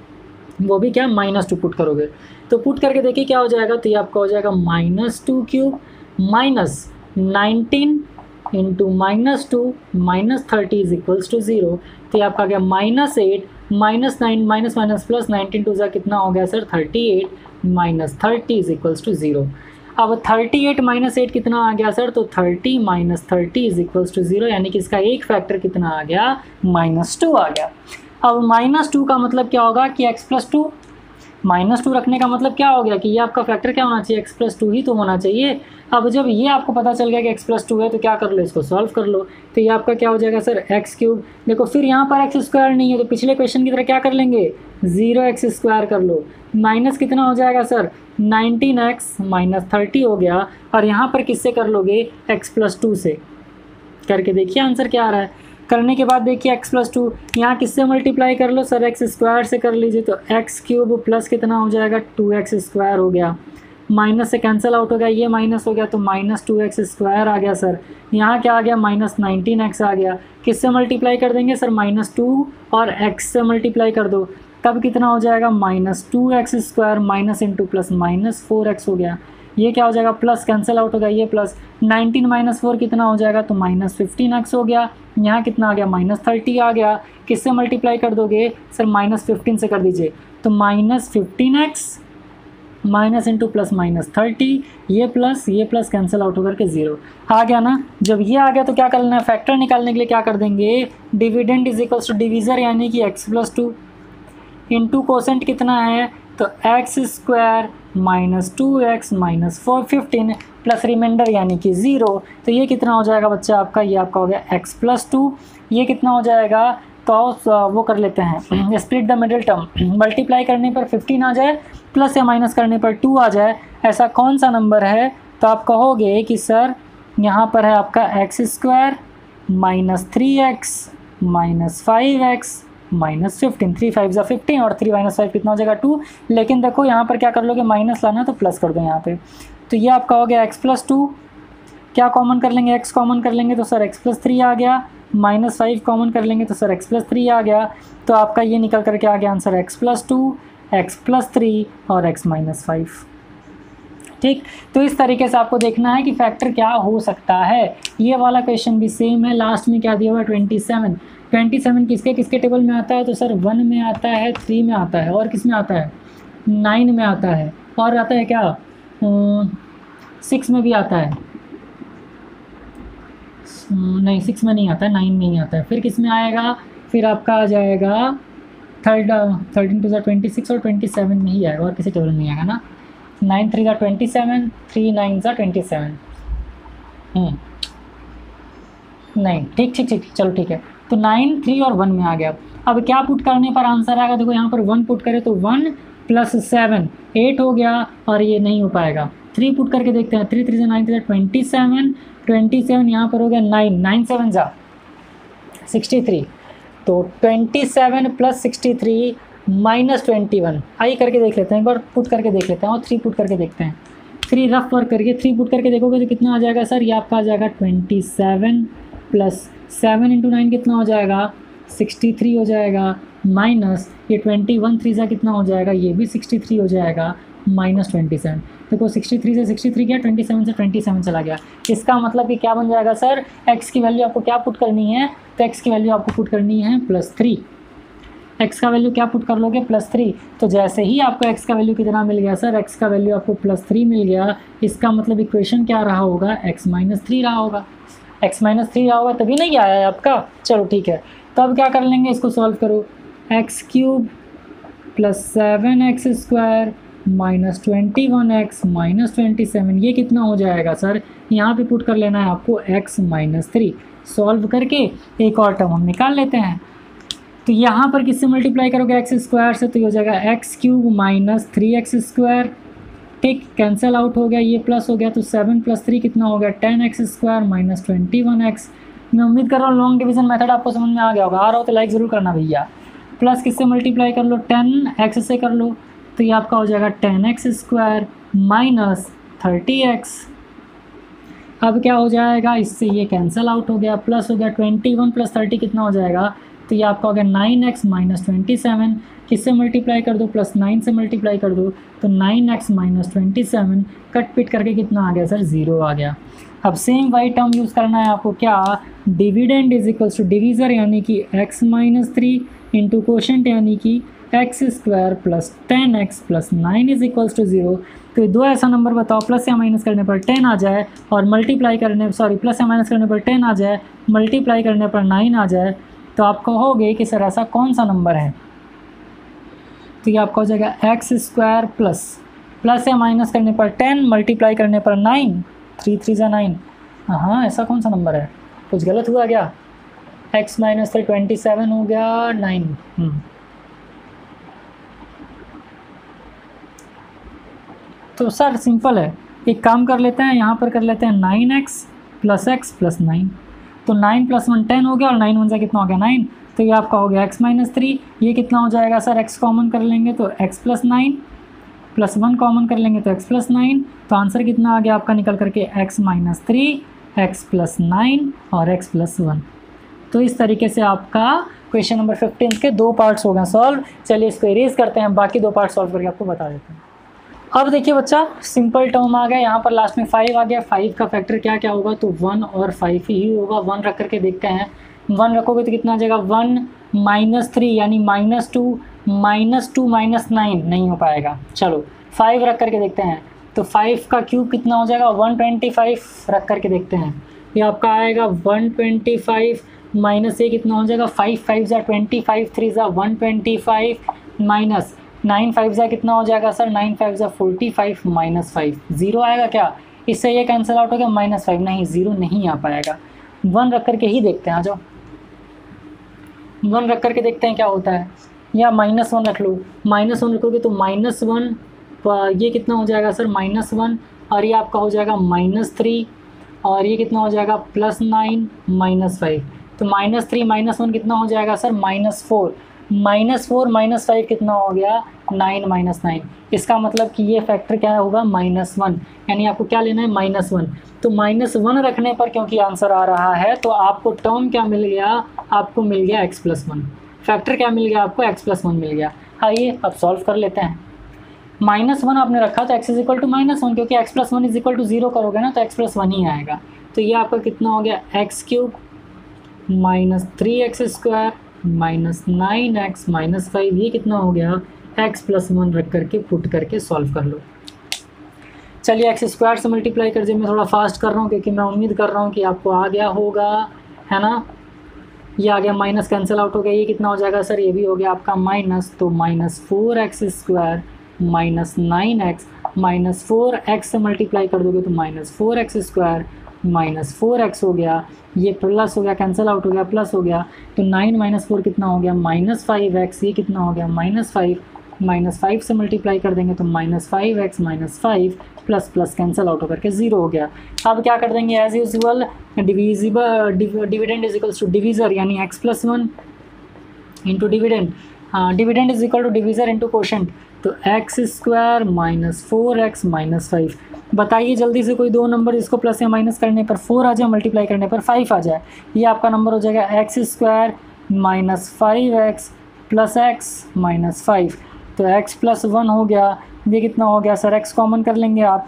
वो भी क्या माइनस टू पुट करोगे। तो पुट करके देखिए क्या हो जाएगा, तो ये आपका हो जाएगा minus two cube minus nineteen into minus two minus thirty is equals to zero. तो ये आपका आ गया minus eight minus nine minus minus plus nineteen two ज़ा कितना हो गया sir thirty eight minus thirty is equals to zero. अब थर्टी एट माइनस एट कितना आ गया सर, तो thirty minus thirty is equals to zero, यानी कि इसका एक फैक्टर कितना आ गया, माइनस टू आ गया। अब माइनस टू का मतलब क्या होगा कि x plus two, minus two रखने का मतलब क्या हो गया कि ये आपका फैक्टर क्या होना चाहिए, x प्लस टू ही तो होना चाहिए। अब जब ये आपको पता चल गया कि x प्लस टू है तो क्या कर लो, इसको सॉल्व कर लो। तो ये आपका क्या हो जाएगा सर एक्स क्यूब, देखो फिर यहाँ पर एक्स स्क्वायर नहीं है तो पिछले क्वेश्चन की तरह क्या कर लेंगे, ज़ीरो एक्स स्क्वायर कर लो, माइनस कितना हो जाएगा sir nineteen X minus thirty हो गया, और यहाँ पर किससे कर लोगे, x प्लस टू से। करके देखिए आंसर क्या आ रहा है। करने के बाद देखिए x प्लस टू यहाँ किससे मल्टीप्लाई कर लो सर, एक्स स्क्वायर से कर लीजिए, तो एक्स क्यूब प्लस कितना हो जाएगा टू एक्स स्क्वायर हो गया, माइनस से कैंसिल आउट हो गया, ये माइनस हो गया तो माइनस टू एक्स स्क्वायर आ गया सर। यहाँ क्या आ गया, माइनस नाइनटीन एक्स आ गया, किससे मल्टीप्लाई कर देंगे सर, माइनस टू और x से मल्टीप्लाई कर दो, तब कितना हो जाएगा minus two x square minus into plus minus four x हो गया, ये क्या हो जाएगा प्लस कैंसिल आउट हो गया, ये प्लस नाइनटीन माइनस फोर कितना हो जाएगा, तो माइनस फिफ्टीन एक्स हो गया, यहाँ कितना आ गया माइनस थर्टी आ गया, किससे मल्टीप्लाई कर दोगे सर, माइनस फिफ्टीन से कर दीजिए, तो minus fifteen X minus into plus minus thirty, ये प्लस ये प्लस कैंसिल आउट होकर के ज़ीरो आ गया ना। जब ये आ गया तो क्या करना है, फैक्टर निकालने के लिए क्या कर देंगे, dividend is equals to divisor यानी कि x plus two into quotient कितना है, तो x square minus two x minus four fifteen plus reminder यानी कि ज़ीरो। तो ये कितना हो जाएगा बच्चा आपका, ये आपका हो गया एक्स प्लस टू, ये कितना हो जाएगा, तो वो कर लेते हैं split the middle term, multiply करने पर फिफ्टीन आ जाए प्लस या माइनस करने पर टू आ जाए, ऐसा कौन सा नंबर है, तो आप कहोगे कि सर यहाँ पर है आपका x square minus three x minus five x minus fifteen, three five ज़ा फिफ्टीन और थ्री माइनस फाइव कितना हो जाएगा टू, लेकिन देखो यहाँ पर क्या कर लोगे, माइनस लाना तो प्लस कर दो यहाँ पे, तो ये आपका हो गया एक्स प्लस टू, क्या कॉमन कर लेंगे, एक्स कॉमन कर लेंगे तो सर एक्स प्लस थ्री आ गया, माइनस फाइव कॉमन कर लेंगे तो सर एक्स प्लस थ्री आ गया, तो आपका ये निकल करके आ गया answer x plus two x plus three और एक्स माइनस फाइव। ठीक, तो इस तरीके से आपको देखना है कि फैक्टर क्या हो सकता है। ये वाला क्वेश्चन भी सेम है, लास्ट में क्या दिया हुआ है ट्वेंटी सेवन, ट्वेंटी सेवन किसके किसके टेबल में आता है, तो सर वन में आता है, थ्री में आता है, और किस में आता है, नाइन में आता है, और आता है क्या सिक्स में भी आता है, नहीं सिक्स में नहीं आता है, नाइन में ही आता है, फिर किस में आएगा, फिर आपका आ जाएगा थर्ड थर्टीन टू ज़ा ट्वेंटी सिक्स और ट्वेंटी सेवन में ही आएगा, और किसी टेबल में नहीं आएगा ना, नाइन थ्री ज़ा ट्वेंटी सेवन, थ्री नाइन ज़ा ट्वेंटी सेवन, नहीं ठीक ठीक ठीक चलो ठीक है, तो नाइन थ्री और वन में आ गया। अब क्या पुट करने पर आंसर आएगा, देखो यहाँ पर वन पुट करें तो वन प्लस सेवन एट हो गया, और ये नहीं हो पाएगा, थ्री पुट करके देखते हैं, थ्री थ्री ज़ा नाइन थ्री ज़ा ट्वेंटी सेवन, ट्वेंटी सेवन यहाँ पर हो गया नाइन, नाइन सेवन ज़ा सिक्सटी थ्री, तो twenty seven plus sixty three minus twenty one, आइए करके देख लेते हैं, एक बार पुट करके देख लेते हैं, और थ्री पुट करके देखते हैं, थ्री रफ वर्क करके थ्री पुट करके देखोगे तो कितना आ जाएगा सर, ये आपका आ जाएगा twenty seven plus seven into nine कितना हो जाएगा, सिक्सटी थ्री हो जाएगा, माइनस ये ट्वेंटी वन थ्री सा कितना हो जाएगा, ये भी सिक्सटी थ्री हो जाएगा, माइनस ट्वेंटी सेवन, देखो सिक्सटी थ्री से सिक्सटी थ्री गया, ट्वेंटी सेवन से ट्वेंटी सेवन चला गया। इसका मतलब कि क्या बन जाएगा सर, x की वैल्यू आपको क्या पुट करनी है, तो x की वैल्यू आपको पुट करनी है प्लस थ्री, x का वैल्यू क्या पुट कर लोगे, प्लस थ्री, तो जैसे ही आपको x का वैल्यू कितना मिल गया सर, x का वैल्यू आपको प्लस थ्री मिल गया, इसका मतलब इक्वेशन क्या रहा होगा, x माइनस थ्री रहा होगा, x माइनस थ्री रहा होगा, तभी नहीं आया है आपका। चलो ठीक है, तो अब क्या कर लेंगे, इसको सॉल्व करो, x cube plus seven x square minus twenty one x minus twenty seven, ये कितना हो जाएगा सर, यहाँ पे पुट कर लेना है आपको x माइनस थ्री, सॉल्व करके एक और टर्म हम निकाल लेते हैं, तो यहाँ पर किससे मल्टीप्लाई करोगे, एक्स स्क्वायर से, तो ये हो जाएगा x cube minus three x square ठीक, कैंसिल आउट हो गया, ये प्लस हो गया, तो सेवन प्लस थ्री कितना हो गया ten x square minus twenty one x. मैं उम्मीद कर रहा हूँ लॉन्ग डिवीजन मेथड आपको समझ में आ गया होगा। आ रहा हो तो लाइक ज़रूर करना भैया। प्लस किससे मल्टीप्लाई कर लो, टेन एक्स से कर लो, तो ये आपका हो जाएगा ten x square minus thirty x. अब क्या हो जाएगा, इससे ये कैंसिल आउट हो गया, प्लस हो गया ट्वेंटी वन प्लस थर्टी कितना हो जाएगा, तो ये आपका हो गया nine x minus twenty seven. किससे मल्टीप्लाई कर दो, प्लस नाइन से मल्टीप्लाई कर दो, तो nine x minus twenty seven कट पिट करके कितना आ गया सर, ज़ीरो आ गया। अब सेम वाई टर्म यूज़ करना है आपको, क्या, dividend is equals to divisor यानी कि x minus three into quotient यानी कि x square plus ten x plus nine is equals to zero. तो दो ऐसा नंबर बताओ प्लस या माइनस करने पर टेन आ जाए और मल्टीप्लाई करने सॉरी प्लस या माइनस करने पर टेन आ जाए, मल्टीप्लाई करने पर नाइन आ जाए, तो आप कहोगे कि सर ऐसा कौन सा नंबर है। तो ये आपका हो जाएगा एक्स स्क्वायर प्लस प्लस या माइनस करने पर टेन, मल्टीप्लाई करने पर नाइन, थ्री थ्री ज़ा नाइन। हाँ, ऐसा कौन सा नंबर है, कुछ गलत हुआ क्या, x minus three twenty seven हो गया नाइन। तो सर सिंपल है, एक काम कर लेते हैं, यहाँ पर कर लेते हैं nine x plus x plus nine. तो नाइन प्लस वन टेन हो गया और नाइन वन से कितना हो गया नाइन, तो ये आपका हो गया एक्स माइनस थ्री। ये कितना हो जाएगा सर, एक्स कॉमन कर लेंगे तो x plus nine, plus one common कर लेंगे तो एक्स प्लस नाइन। तो आंसर कितना आ गया आपका निकल करके x minus three, x plus nine और एक्स प्लस वन। तो इस तरीके से आपका क्वेश्चन नंबर फिफ्टीन के दो पार्ट्स हो गए सॉल्व। चलिए इसको इरेज करते हैं, बाकी दो पार्ट सॉल्व करके आपको बता देते हैं। अब देखिए बच्चा, सिंपल टर्म आ गया, यहाँ पर लास्ट में फाइव आ गया। फाइव का फैक्टर क्या क्या होगा, तो वन और फाइव ही होगा। वन रख करके देखते हैं, वन रखोगे तो कितना आ जाएगा, वन माइनस थ्री यानी minus two, minus two minus nine नहीं हो पाएगा। चलो फाइव रख करके देखते हैं, तो फाइव का क्यूब कितना हो जाएगा, वन ट्वेंटी फाइव रख करके देखते हैं, ये आपका आएगा वन ट्वेंटी फाइव माइनस ये कितना हो जाएगा, फाइव फाइव ज़ा ट्वेंटी फाइव, थ्री ज़ा one twenty five minus nine five ज़ा कितना हो जाएगा सर, नाइन फाइव ज़ा forty five minus five, zero आएगा क्या, इससे ये कैंसिल आउट हो गया, माइनस फाइव नहीं, ज़ीरो नहीं आ पाएगा। वन रख करके ही देखते हैं, आ जाओ वन रख करके देखते हैं क्या होता है, या माइनस वन रख लो, माइनस वन रखोगे तो माइनस वन, ये कितना हो जाएगा सर माइनस वन, और ये आपका हो जाएगा माइनस थ्री, और ये कितना हो जाएगा प्लस नाइन माइनस फाइव। तो माइनस थ्री माइनस वन कितना हो जाएगा sir minus four, minus four minus five कितना हो गया नाइन माइनस नाइन। इसका मतलब कि ये फैक्टर क्या होगा माइनस वन, यानी आपको क्या लेना है माइनस वन। तो माइनस वन रखने पर क्योंकि आंसर आ रहा है तो आपको टर्म क्या मिल गया, आपको मिल गया एक्स प्लस वन, फैक्टर क्या मिल गया आपको एक्स प्लस वन मिल गया। आइए अब सॉल्व कर लेते हैं। माइनस वन आपने रखा तो x is equal to minus one, क्योंकि x plus one is equal to zero करोगे ना तो एक्स प्लस वन ही आएगा। तो ये आपका कितना हो गया x cube minus three x square minus nine x minus five, ये कितना हो गया एक्स प्लस वन रख करके पुट करके सॉल्व कर लो। चलिए एक्स स्क्वायर से मल्टीप्लाई कर दीजिए, मैं थोड़ा फास्ट कर रहा हूँ क्योंकि मैं उम्मीद कर रहा हूँ कि आपको आ गया होगा, है ना। ये आ गया, माइनस कैंसिल आउट हो गया, ये कितना हो जाएगा सर, ये भी हो गया आपका माइनस, तो minus four x square minus nine x minus four x से मल्टीप्लाई कर दोगे तो minus four x square minus four x हो गया, ये प्लस हो गया कैंसिल आउट हो गया प्लस हो गया, तो नाइन माइनस फोर कितना हो गया माइनस फाइव एक्स, ये कितना हो गया माइनस फाइव, माइनस फाइव से मल्टीप्लाई कर देंगे तो minus five x minus five plus plus cancel out होकर के ज़ीरो हो गया। अब क्या कर देंगे as usual, divisible dividend is equals to divisor यानी x plus one into dividend, हाँ dividend is equal to divisor into quotient, तो x square minus four x minus five. बताइए जल्दी से कोई दो नंबर जिसको प्लस या माइनस करने पर फोर आ जाए, मल्टीप्लाई करने पर फाइव आ जाए। ये आपका नंबर हो जाएगा x square minus five x plus x minus five, तो एक्स प्लस वन हो गया, ये कितना हो गया सर, एक्स कॉमन कर लेंगे आप,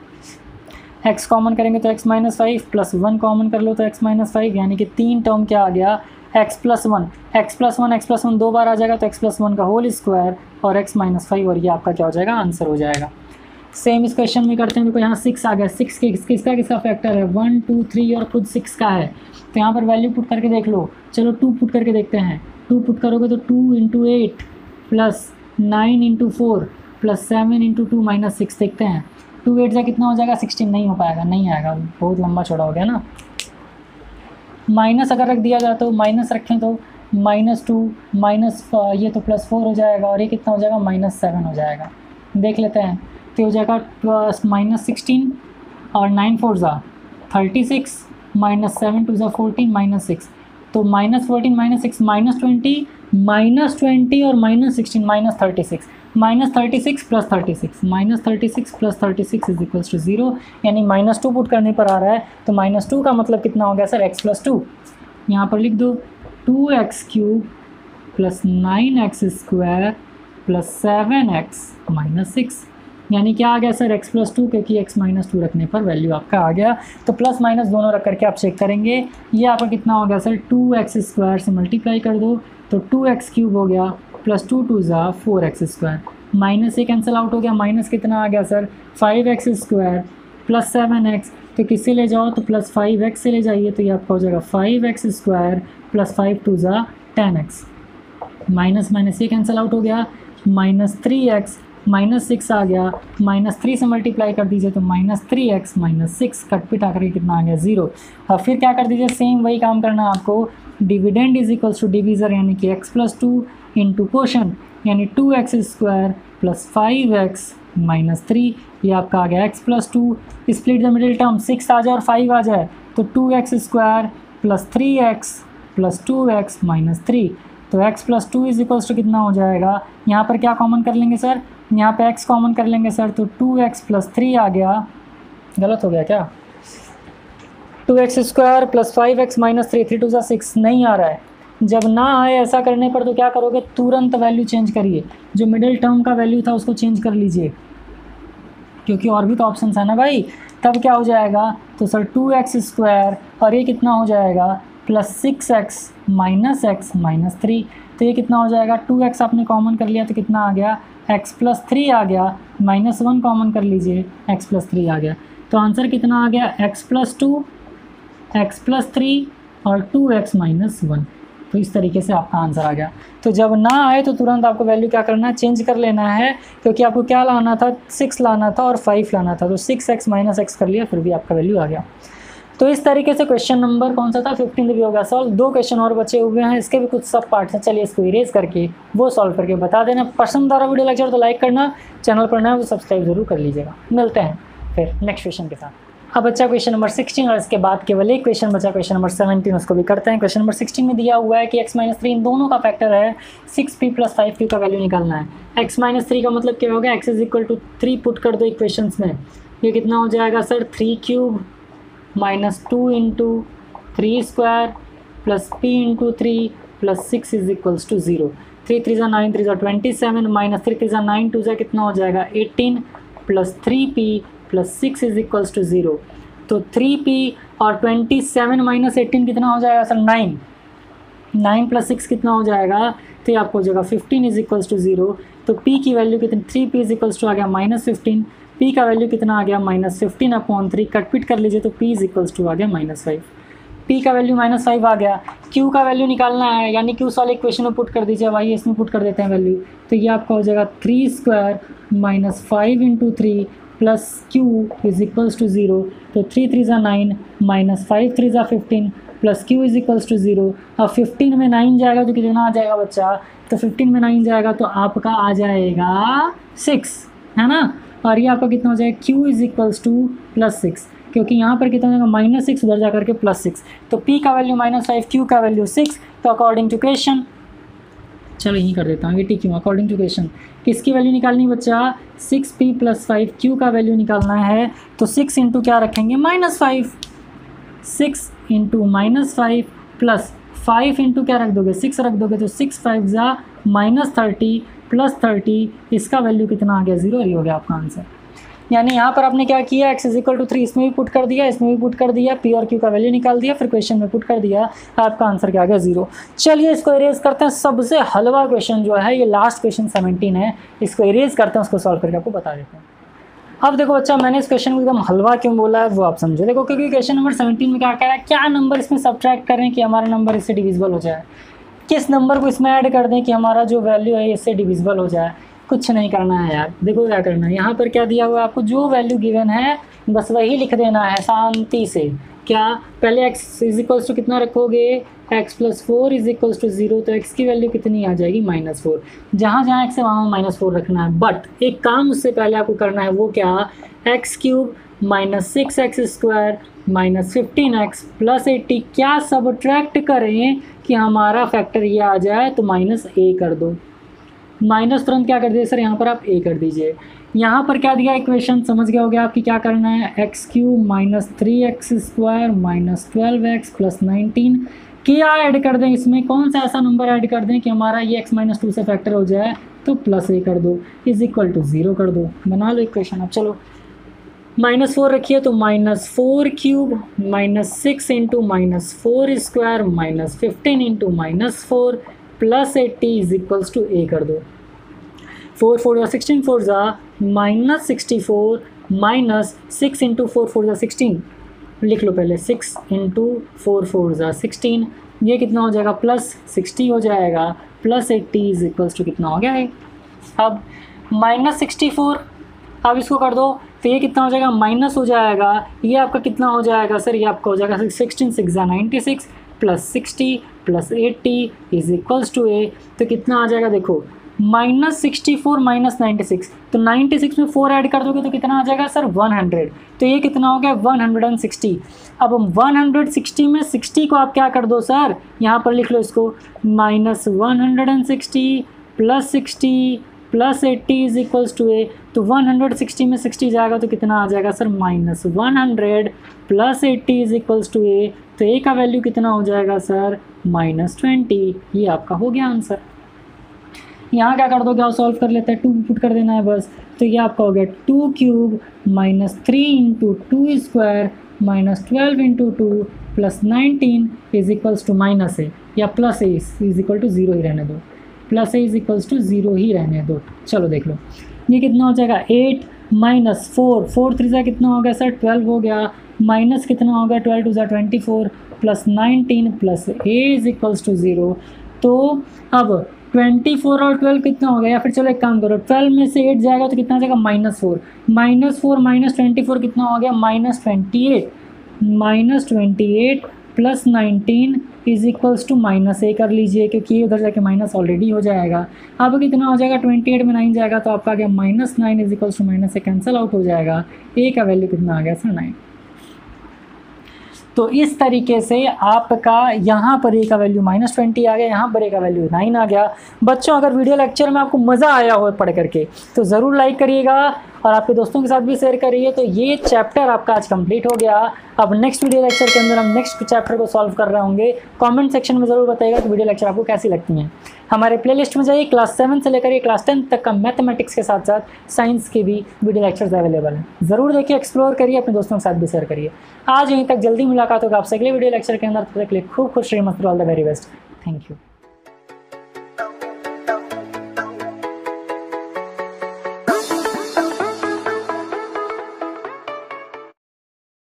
एक्स कॉमन करेंगे तो x minus five plus one common कर लो तो एक्स माइनस फाइव, यानी कि तीन टर्म क्या आ गया x plus one, x plus one x plus one दो बार आ जाएगा तो एक्स प्लस वन का होल स्क्वायर और एक्स माइनस फाइव, और ये आपका क्या हो जाएगा आंसर हो जाएगा। सेम इस क्वेश्चन में करते हैं, देखो यहाँ सिक्स आ गया, सिक्स किस किसका किसका फैक्टर है, वन टू थ्री और खुद सिक्स का है, तो यहाँ पर वैल्यू पुट करके देख लो। चलो टू पुट करके देखते हैं, टू पुट करोगे तो two into eight plus nine into four plus seven into two minus six, देखते हैं टू एट से कितना हो जाएगा सिक्सटीन, नहीं हो पाएगा, नहीं आएगा, बहुत लंबा छोड़ा हो गया ना। माइनस अगर रख दिया जाए तो माइनस रखें तो माइनस टू माइनस ये तो प्लस फोर हो जाएगा और ये कितना हो जाएगा माइनस सेवन हो जाएगा। देख लेते हैं, तो हो जाएगा प्लस माइनस सिक्सटीन और नाइन फोर ज़ा thirty six minus seven two ज़ा फोर्टीन माइनस सिक्स, तो minus fourteen minus six minus twenty minus twenty और minus sixteen minus thirty six minus thirty six plus thirty six minus thirty six plus thirty six is equals to zero, यानी माइनस टू पुट करने पर आ रहा है तो माइनस टू का मतलब कितना हो गया सर एक्स प्लस टू। यहाँ पर लिख दो two x cube plus nine x square plus seven x minus six, यानी क्या आ गया सर एक्स प्लस टू, क्योंकि एक्स माइनस टू रखने पर वैल्यू आपका आ गया। तो प्लस माइनस दोनों रख करके आप चेक करेंगे, ये आपका कितना हो गया सर टू एक्स स्क्वायर से मल्टीप्लाई कर दो तो टू एक्स क्यूब हो गया प्लस टू टू ज़ा फोर एक्स स्क्वायर, माइनस से कैंसिल आउट हो गया, माइनस कितना आ गया sir five x square plus seven x, तो किससे ले जाओ तो प्लस फाइव एक्स से ले जाइए, तो ये आपका हो जाएगा five x square plus five two ज़ा टेन एक्स, माइनस माइनस ये कैंसिल आउट हो गया, minus three x minus six आ गया, माइनस थ्री से मल्टीप्लाई कर दीजिए तो minus three x minus six, कट पिट आकर के कितना आ गया जीरो। अब फिर क्या कर दीजिए सेम वही काम करना है आपको, dividend is equals to divisor यानी कि x plus two into quotient यानी two x square plus five x minus three, ये आपका आ गया x plus two, split the middle term six आ जाए और फाइव आ जाए तो two x square plus three x plus two x minus three, तो x plus two is equals to कितना हो जाएगा, यहाँ पर क्या कॉमन कर लेंगे सर, यहाँ पे x कॉमन कर लेंगे सर तो टू एक्स प्लस थ्री आ गया, गलत हो गया क्या, two x square plus five x minus three, three two ज़ा सिक्स नहीं आ रहा है, जब ना आए ऐसा करने पर तो क्या करोगे तुरंत वैल्यू चेंज करिए, जो मिडिल टर्म का वैल्यू था उसको चेंज कर लीजिए क्योंकि और भी तो ऑप्शन है ना भाई, तब क्या हो जाएगा तो सर टू एक्स स्क्वायर और ये कितना हो जाएगा plus six x minus x minus three, तो ये कितना हो जाएगा टू एक्स आपने कॉमन कर लिया तो कितना आ गया एक्स प्लस थ्री आ गया, माइनस वन कॉमन कर लीजिए एक्स प्लस थ्री आ गया, तो आंसर कितना आ गया x plus two x plus three और टू एक्स माइनस वन, तो इस तरीके से आपका आंसर आ गया। तो जब ना आए तो तुरंत आपको वैल्यू क्या करना है चेंज कर लेना है, क्योंकि आपको क्या लाना था सिक्स लाना था और फाइव लाना था, तो सिक्स एक्स माइनस एक्स कर लिया फिर भी आपका वैल्यू आ गया। तो इस तरीके से क्वेश्चन नंबर कौन सा था फिफ्टीन भी हो गया सॉल्व। दो क्वेश्चन और बचे हुए हैं, इसके भी कुछ सब पार्ट्स हैं, चलिए इसको इरेज करके वो सॉल्व करके बता देना। पसंद आ रहा वीडियो लेक्चर तो लाइक करना, चैनल पर नया वो सब्सक्राइब जरूर कर लीजिएगा। मिलते हैं फिर नेक्स्ट क्वेश्चन के साथ। अब बच्चा क्वेश्चन नंबर सिक्सटीन और इसके बाद केवल एक क्वेश्चन बचा क्वेश्चन नंबर सेवनटीन, उसको भी करते हैं। क्वेश्चन नंबर सिक्सटीन में दिया हुआ है कि x माइनस थ्री इन दोनों का फैक्टर है, six p plus five q का वैल्यू निकालना है। x माइनस थ्री का मतलब क्या होगा, x is equal to three put कर दो इक्वेशंस में, ये कितना हो जाएगा sir three cube minus two into three square plus p into three plus six is equals to zero. Three three ज़ा नाइन, थ्री ज़ा twenty seven minus three three ज़ा नाइन, टू ज़ा कितना हो जाएगा eighteen plus three p plus six is equals to zero. तो थ्री पी और ट्वेंटी सेवन माइनस एटीन कितना हो जाएगा sir nine, nine plus six कितना हो जाएगा तो ये आपको हो जाएगा fifteen is equals to zero. तो p की वैल्यू कितनी, three p is equals to आ गया माइनस फिफ्टीन, p का वैल्यू कितना आ गया माइनस फिफ्टीन अपॉन थ्री, कटपिट कर लीजिए तो p इज इक्वल्स टू आ गया माइनस फाइव, p का वैल्यू माइनस फाइव आ गया। q का वैल्यू निकालना है, यानी q वाले इक्वेशन में पुट कर दीजिए, अब आइए इसमें पुट कर देते हैं वैल्यू, तो ये आपका हो जाएगा three square minus five into three plus q is equals to zero. तो थ्री थ्री ज़ा नाइन माइनस फाइव थ्री ज़ा fifteen plus q is equals to zero. अब फिफ्टीन में नाइन जाएगा तो कितना आ जाएगा बच्चा, तो फिफ्टीन में नाइन जाएगा तो आपका आ जाएगा सिक्स, है ना। और ये आपका कितना हो जाएगा q is equals to plus six, क्योंकि यहाँ पर कितना हो जाएगा माइनस सिक्स उधर जा करके प्लस सिक्स, तो पी का वैल्यू माइनस फाइव, क्यू का वैल्यू सिक्स। तो अकॉर्डिंग टू क्वेश्चन, चलो यही कर देता हूँ ये t q, according to question किसकी वैल्यू निकालनी बच्चा, six p plus five q का वैल्यू निकालना है। तो सिक्स इंटू क्या रखेंगे minus five, six into minus five plus five into क्या रख दोगे सिक्स रख दोगे, तो सिक्स फाइव ज़ा माइनस थर्टी प्लस थर्टी, इसका वैल्यू कितना आ गया जीरो, ये हो गया आपका आंसर। यानी यहाँ पर आपने क्या किया, x is equal to three इसमें भी पुट कर दिया, इसमें भी पुट कर दिया, p और q का वैल्यू निकाल दिया, फिर क्वेश्चन में पुट कर दिया, आपका आंसर क्या आ गया जीरो। चलिए इसको इरेज करते हैं, सबसे हलवा क्वेश्चन जो है ये लास्ट क्वेश्चन सेवनटीन है, इसको इरेज करते हैं, उसको सॉल्व करके आपको बता देते हैं। अब देखो बच्चा मैंने इस क्वेश्चन को एकदम हलवा क्यों बोला है वो आप समझो। देखो क्योंकि क्वेश्चन नंबर सेवनटीन में क्या कह रहा है, क्या नंबर इसमें सब्ट्रैक्ट करें कि हमारा नंबर इससे डिविजिबल हो जाए, किस नंबर को इसमें ऐड कर दें कि हमारा जो वैल्यू है इससे डिविजिबल हो जाए। कुछ नहीं करना है यार, देखो क्या करना है, यहाँ पर क्या दिया हुआ है आपको, जो वैल्यू गिवन है बस वही लिख देना है शांति से। क्या पहले x इज इक्वल्स टू कितना रखोगे, x plus four is equals to zero, तो x की वैल्यू कितनी आ जाएगी माइनस फोर। जहाँ जहाँ x है वहाँ माइनस फोर रखना है, बट एक काम उससे पहले आपको करना है, वो क्या, x cube minus six x square minus fifteen x plus eighty, क्या सबट्रैक्ट करें कि हमारा फैक्टर ये आ जाए, तो माइनस ए कर दो। माइनस तुरंत क्या कर दीजिए सर, यहाँ पर आप ए कर दीजिए। यहाँ पर क्या दिया इक्वेशन, समझ गया हो गया आपकी, क्या करना है, x cube minus three x square minus twelve x plus nineteen, क्या ऐड कर दें इसमें, कौन सा ऐसा नंबर ऐड कर दें कि हमारा ये x माइनस टू से फैक्टर हो जाए, तो प्लस ए कर दो, इज इक्वल टू ज़ीरो कर दो, बना लो इक्वेशन। अब चलो माइनस फोर रखिए, तो minus four cube minus six into minus four square minus fifteen into minus four plus eighty is equals to a कर दो। फोर फोर या सिक्सटीन फोर ज़ा minus sixty four minus six into four four ज़ा सिक्सटीन, लिख लो पहले, सिक्स इंटू फोर फोर ज़ा सिक्सटीन, ये कितना हो जाएगा, प्लस सिक्सटी हो जाएगा, plus eighty is equals to कितना हो गया है। अब माइनस सिक्सटी फोर, अब इसको कर दो तो ये कितना हो जाएगा, माइनस हो जाएगा, ये आपका कितना हो जाएगा सर, ये आपका हो जाएगा सिक्सटीन सिक्स ज़ा ninety six plus sixty plus eighty is equals to a, तो कितना आ जाएगा, देखो minus sixty four minus ninety six, तो नाइन्टी सिक्स में फोर ऐड कर दोगे तो कितना आ जाएगा सर, वन हंड्रेड, तो ये कितना हो गया, वन हंड्रेड सिक्सटी। अब वन हंड्रेड सिक्सटी में सिक्सटी को आप क्या कर दो सर, यहाँ पर लिख लो इसको, minus one hundred sixty plus sixty plus eighty is equals to a, तो वन हंड्रेड सिक्सटी में सिक्सटी जाएगा तो कितना आ जाएगा sir, minus one hundred plus eighty is equals to a, तो ए का वैल्यू कितना हो जाएगा सर, माइनस ट्वेंटी। ये आपका हो गया आंसर। यहाँ क्या कर दोगे, आप सॉल्व कर लेते हैं, टू पुट कर देना है बस, तो ये आपका हो गया two cube minus three into two square minus twelve into two plus nineteen is equals to minus a, या plus a is equal to zero ही रहने दो, plus a is equals to zero ही रहने दो। चलो देख लो ये कितना हो जाएगा, eight minus four, four three ज़ा कितना हो गया सर, ट्वेल्व हो गया, माइनस कितना हो गया, ट्वेल्व टू ज़ा twenty four plus nineteen plus a is equals to zero. तो अब ट्वेंटी फोर और ट्वेल्व कितना हो गया, या फिर चलो एक काम करो, ट्वेल्व में से एट जाएगा तो कितना आ जाएगा, minus four, minus four minus twenty four कितना हो गया, minus twenty eight, minus twenty eight plus nineteen is equals to minus a कर लीजिए, क्योंकि ये उधर जाके माइनस ऑलरेडी हो जाएगा। अब कितना हो जाएगा, ट्वेंटी एट में नाइन जाएगा तो आपका आ गया minus nine is equals to minus a, cancel out हो जाएगा, ए का वैल्यू कितना आ गया सर, नाइन। तो इस तरीके से आपका यहाँ पर ए का वैल्यू माइनस ट्वेंटी आ गया, यहाँ पर ए का वैल्यू नाइन आ गया। बच्चों अगर वीडियो लेक्चर में आपको मज़ा आया हो पढ़ करके तो ज़रूर लाइक करिएगा और आपके दोस्तों के साथ भी शेयर करिए। तो ये चैप्टर आपका आज कंप्लीट हो गया। अब नेक्स्ट वीडियो लेक्चर के अंदर हम नेक्स्ट चैप्टर को सॉल्व कर रहे होंगे। कमेंट सेक्शन में ज़रूर बताइएगा कि वीडियो लेक्चर आपको कैसी लगती हैं। हमारे प्लेलिस्ट में जाइए, क्लास सेवन से लेकर क्लास टेंथ तक का मैथमेटिक्स के साथ साथ साइंस के भी वीडियो लेक्चर्स अवेलेबल हैं। ज़रूर देखिए, एक्सप्लोर करिए, अपने दोस्तों के साथ भी शेयर करिए। आज यहीं तक, जल्दी मुलाकात होगा आपसे अगले वीडियो लेक्चर के अंदर। तब तक के लिए खूब खुश रहिए, मस्त रहिए, all the very best. Thank you.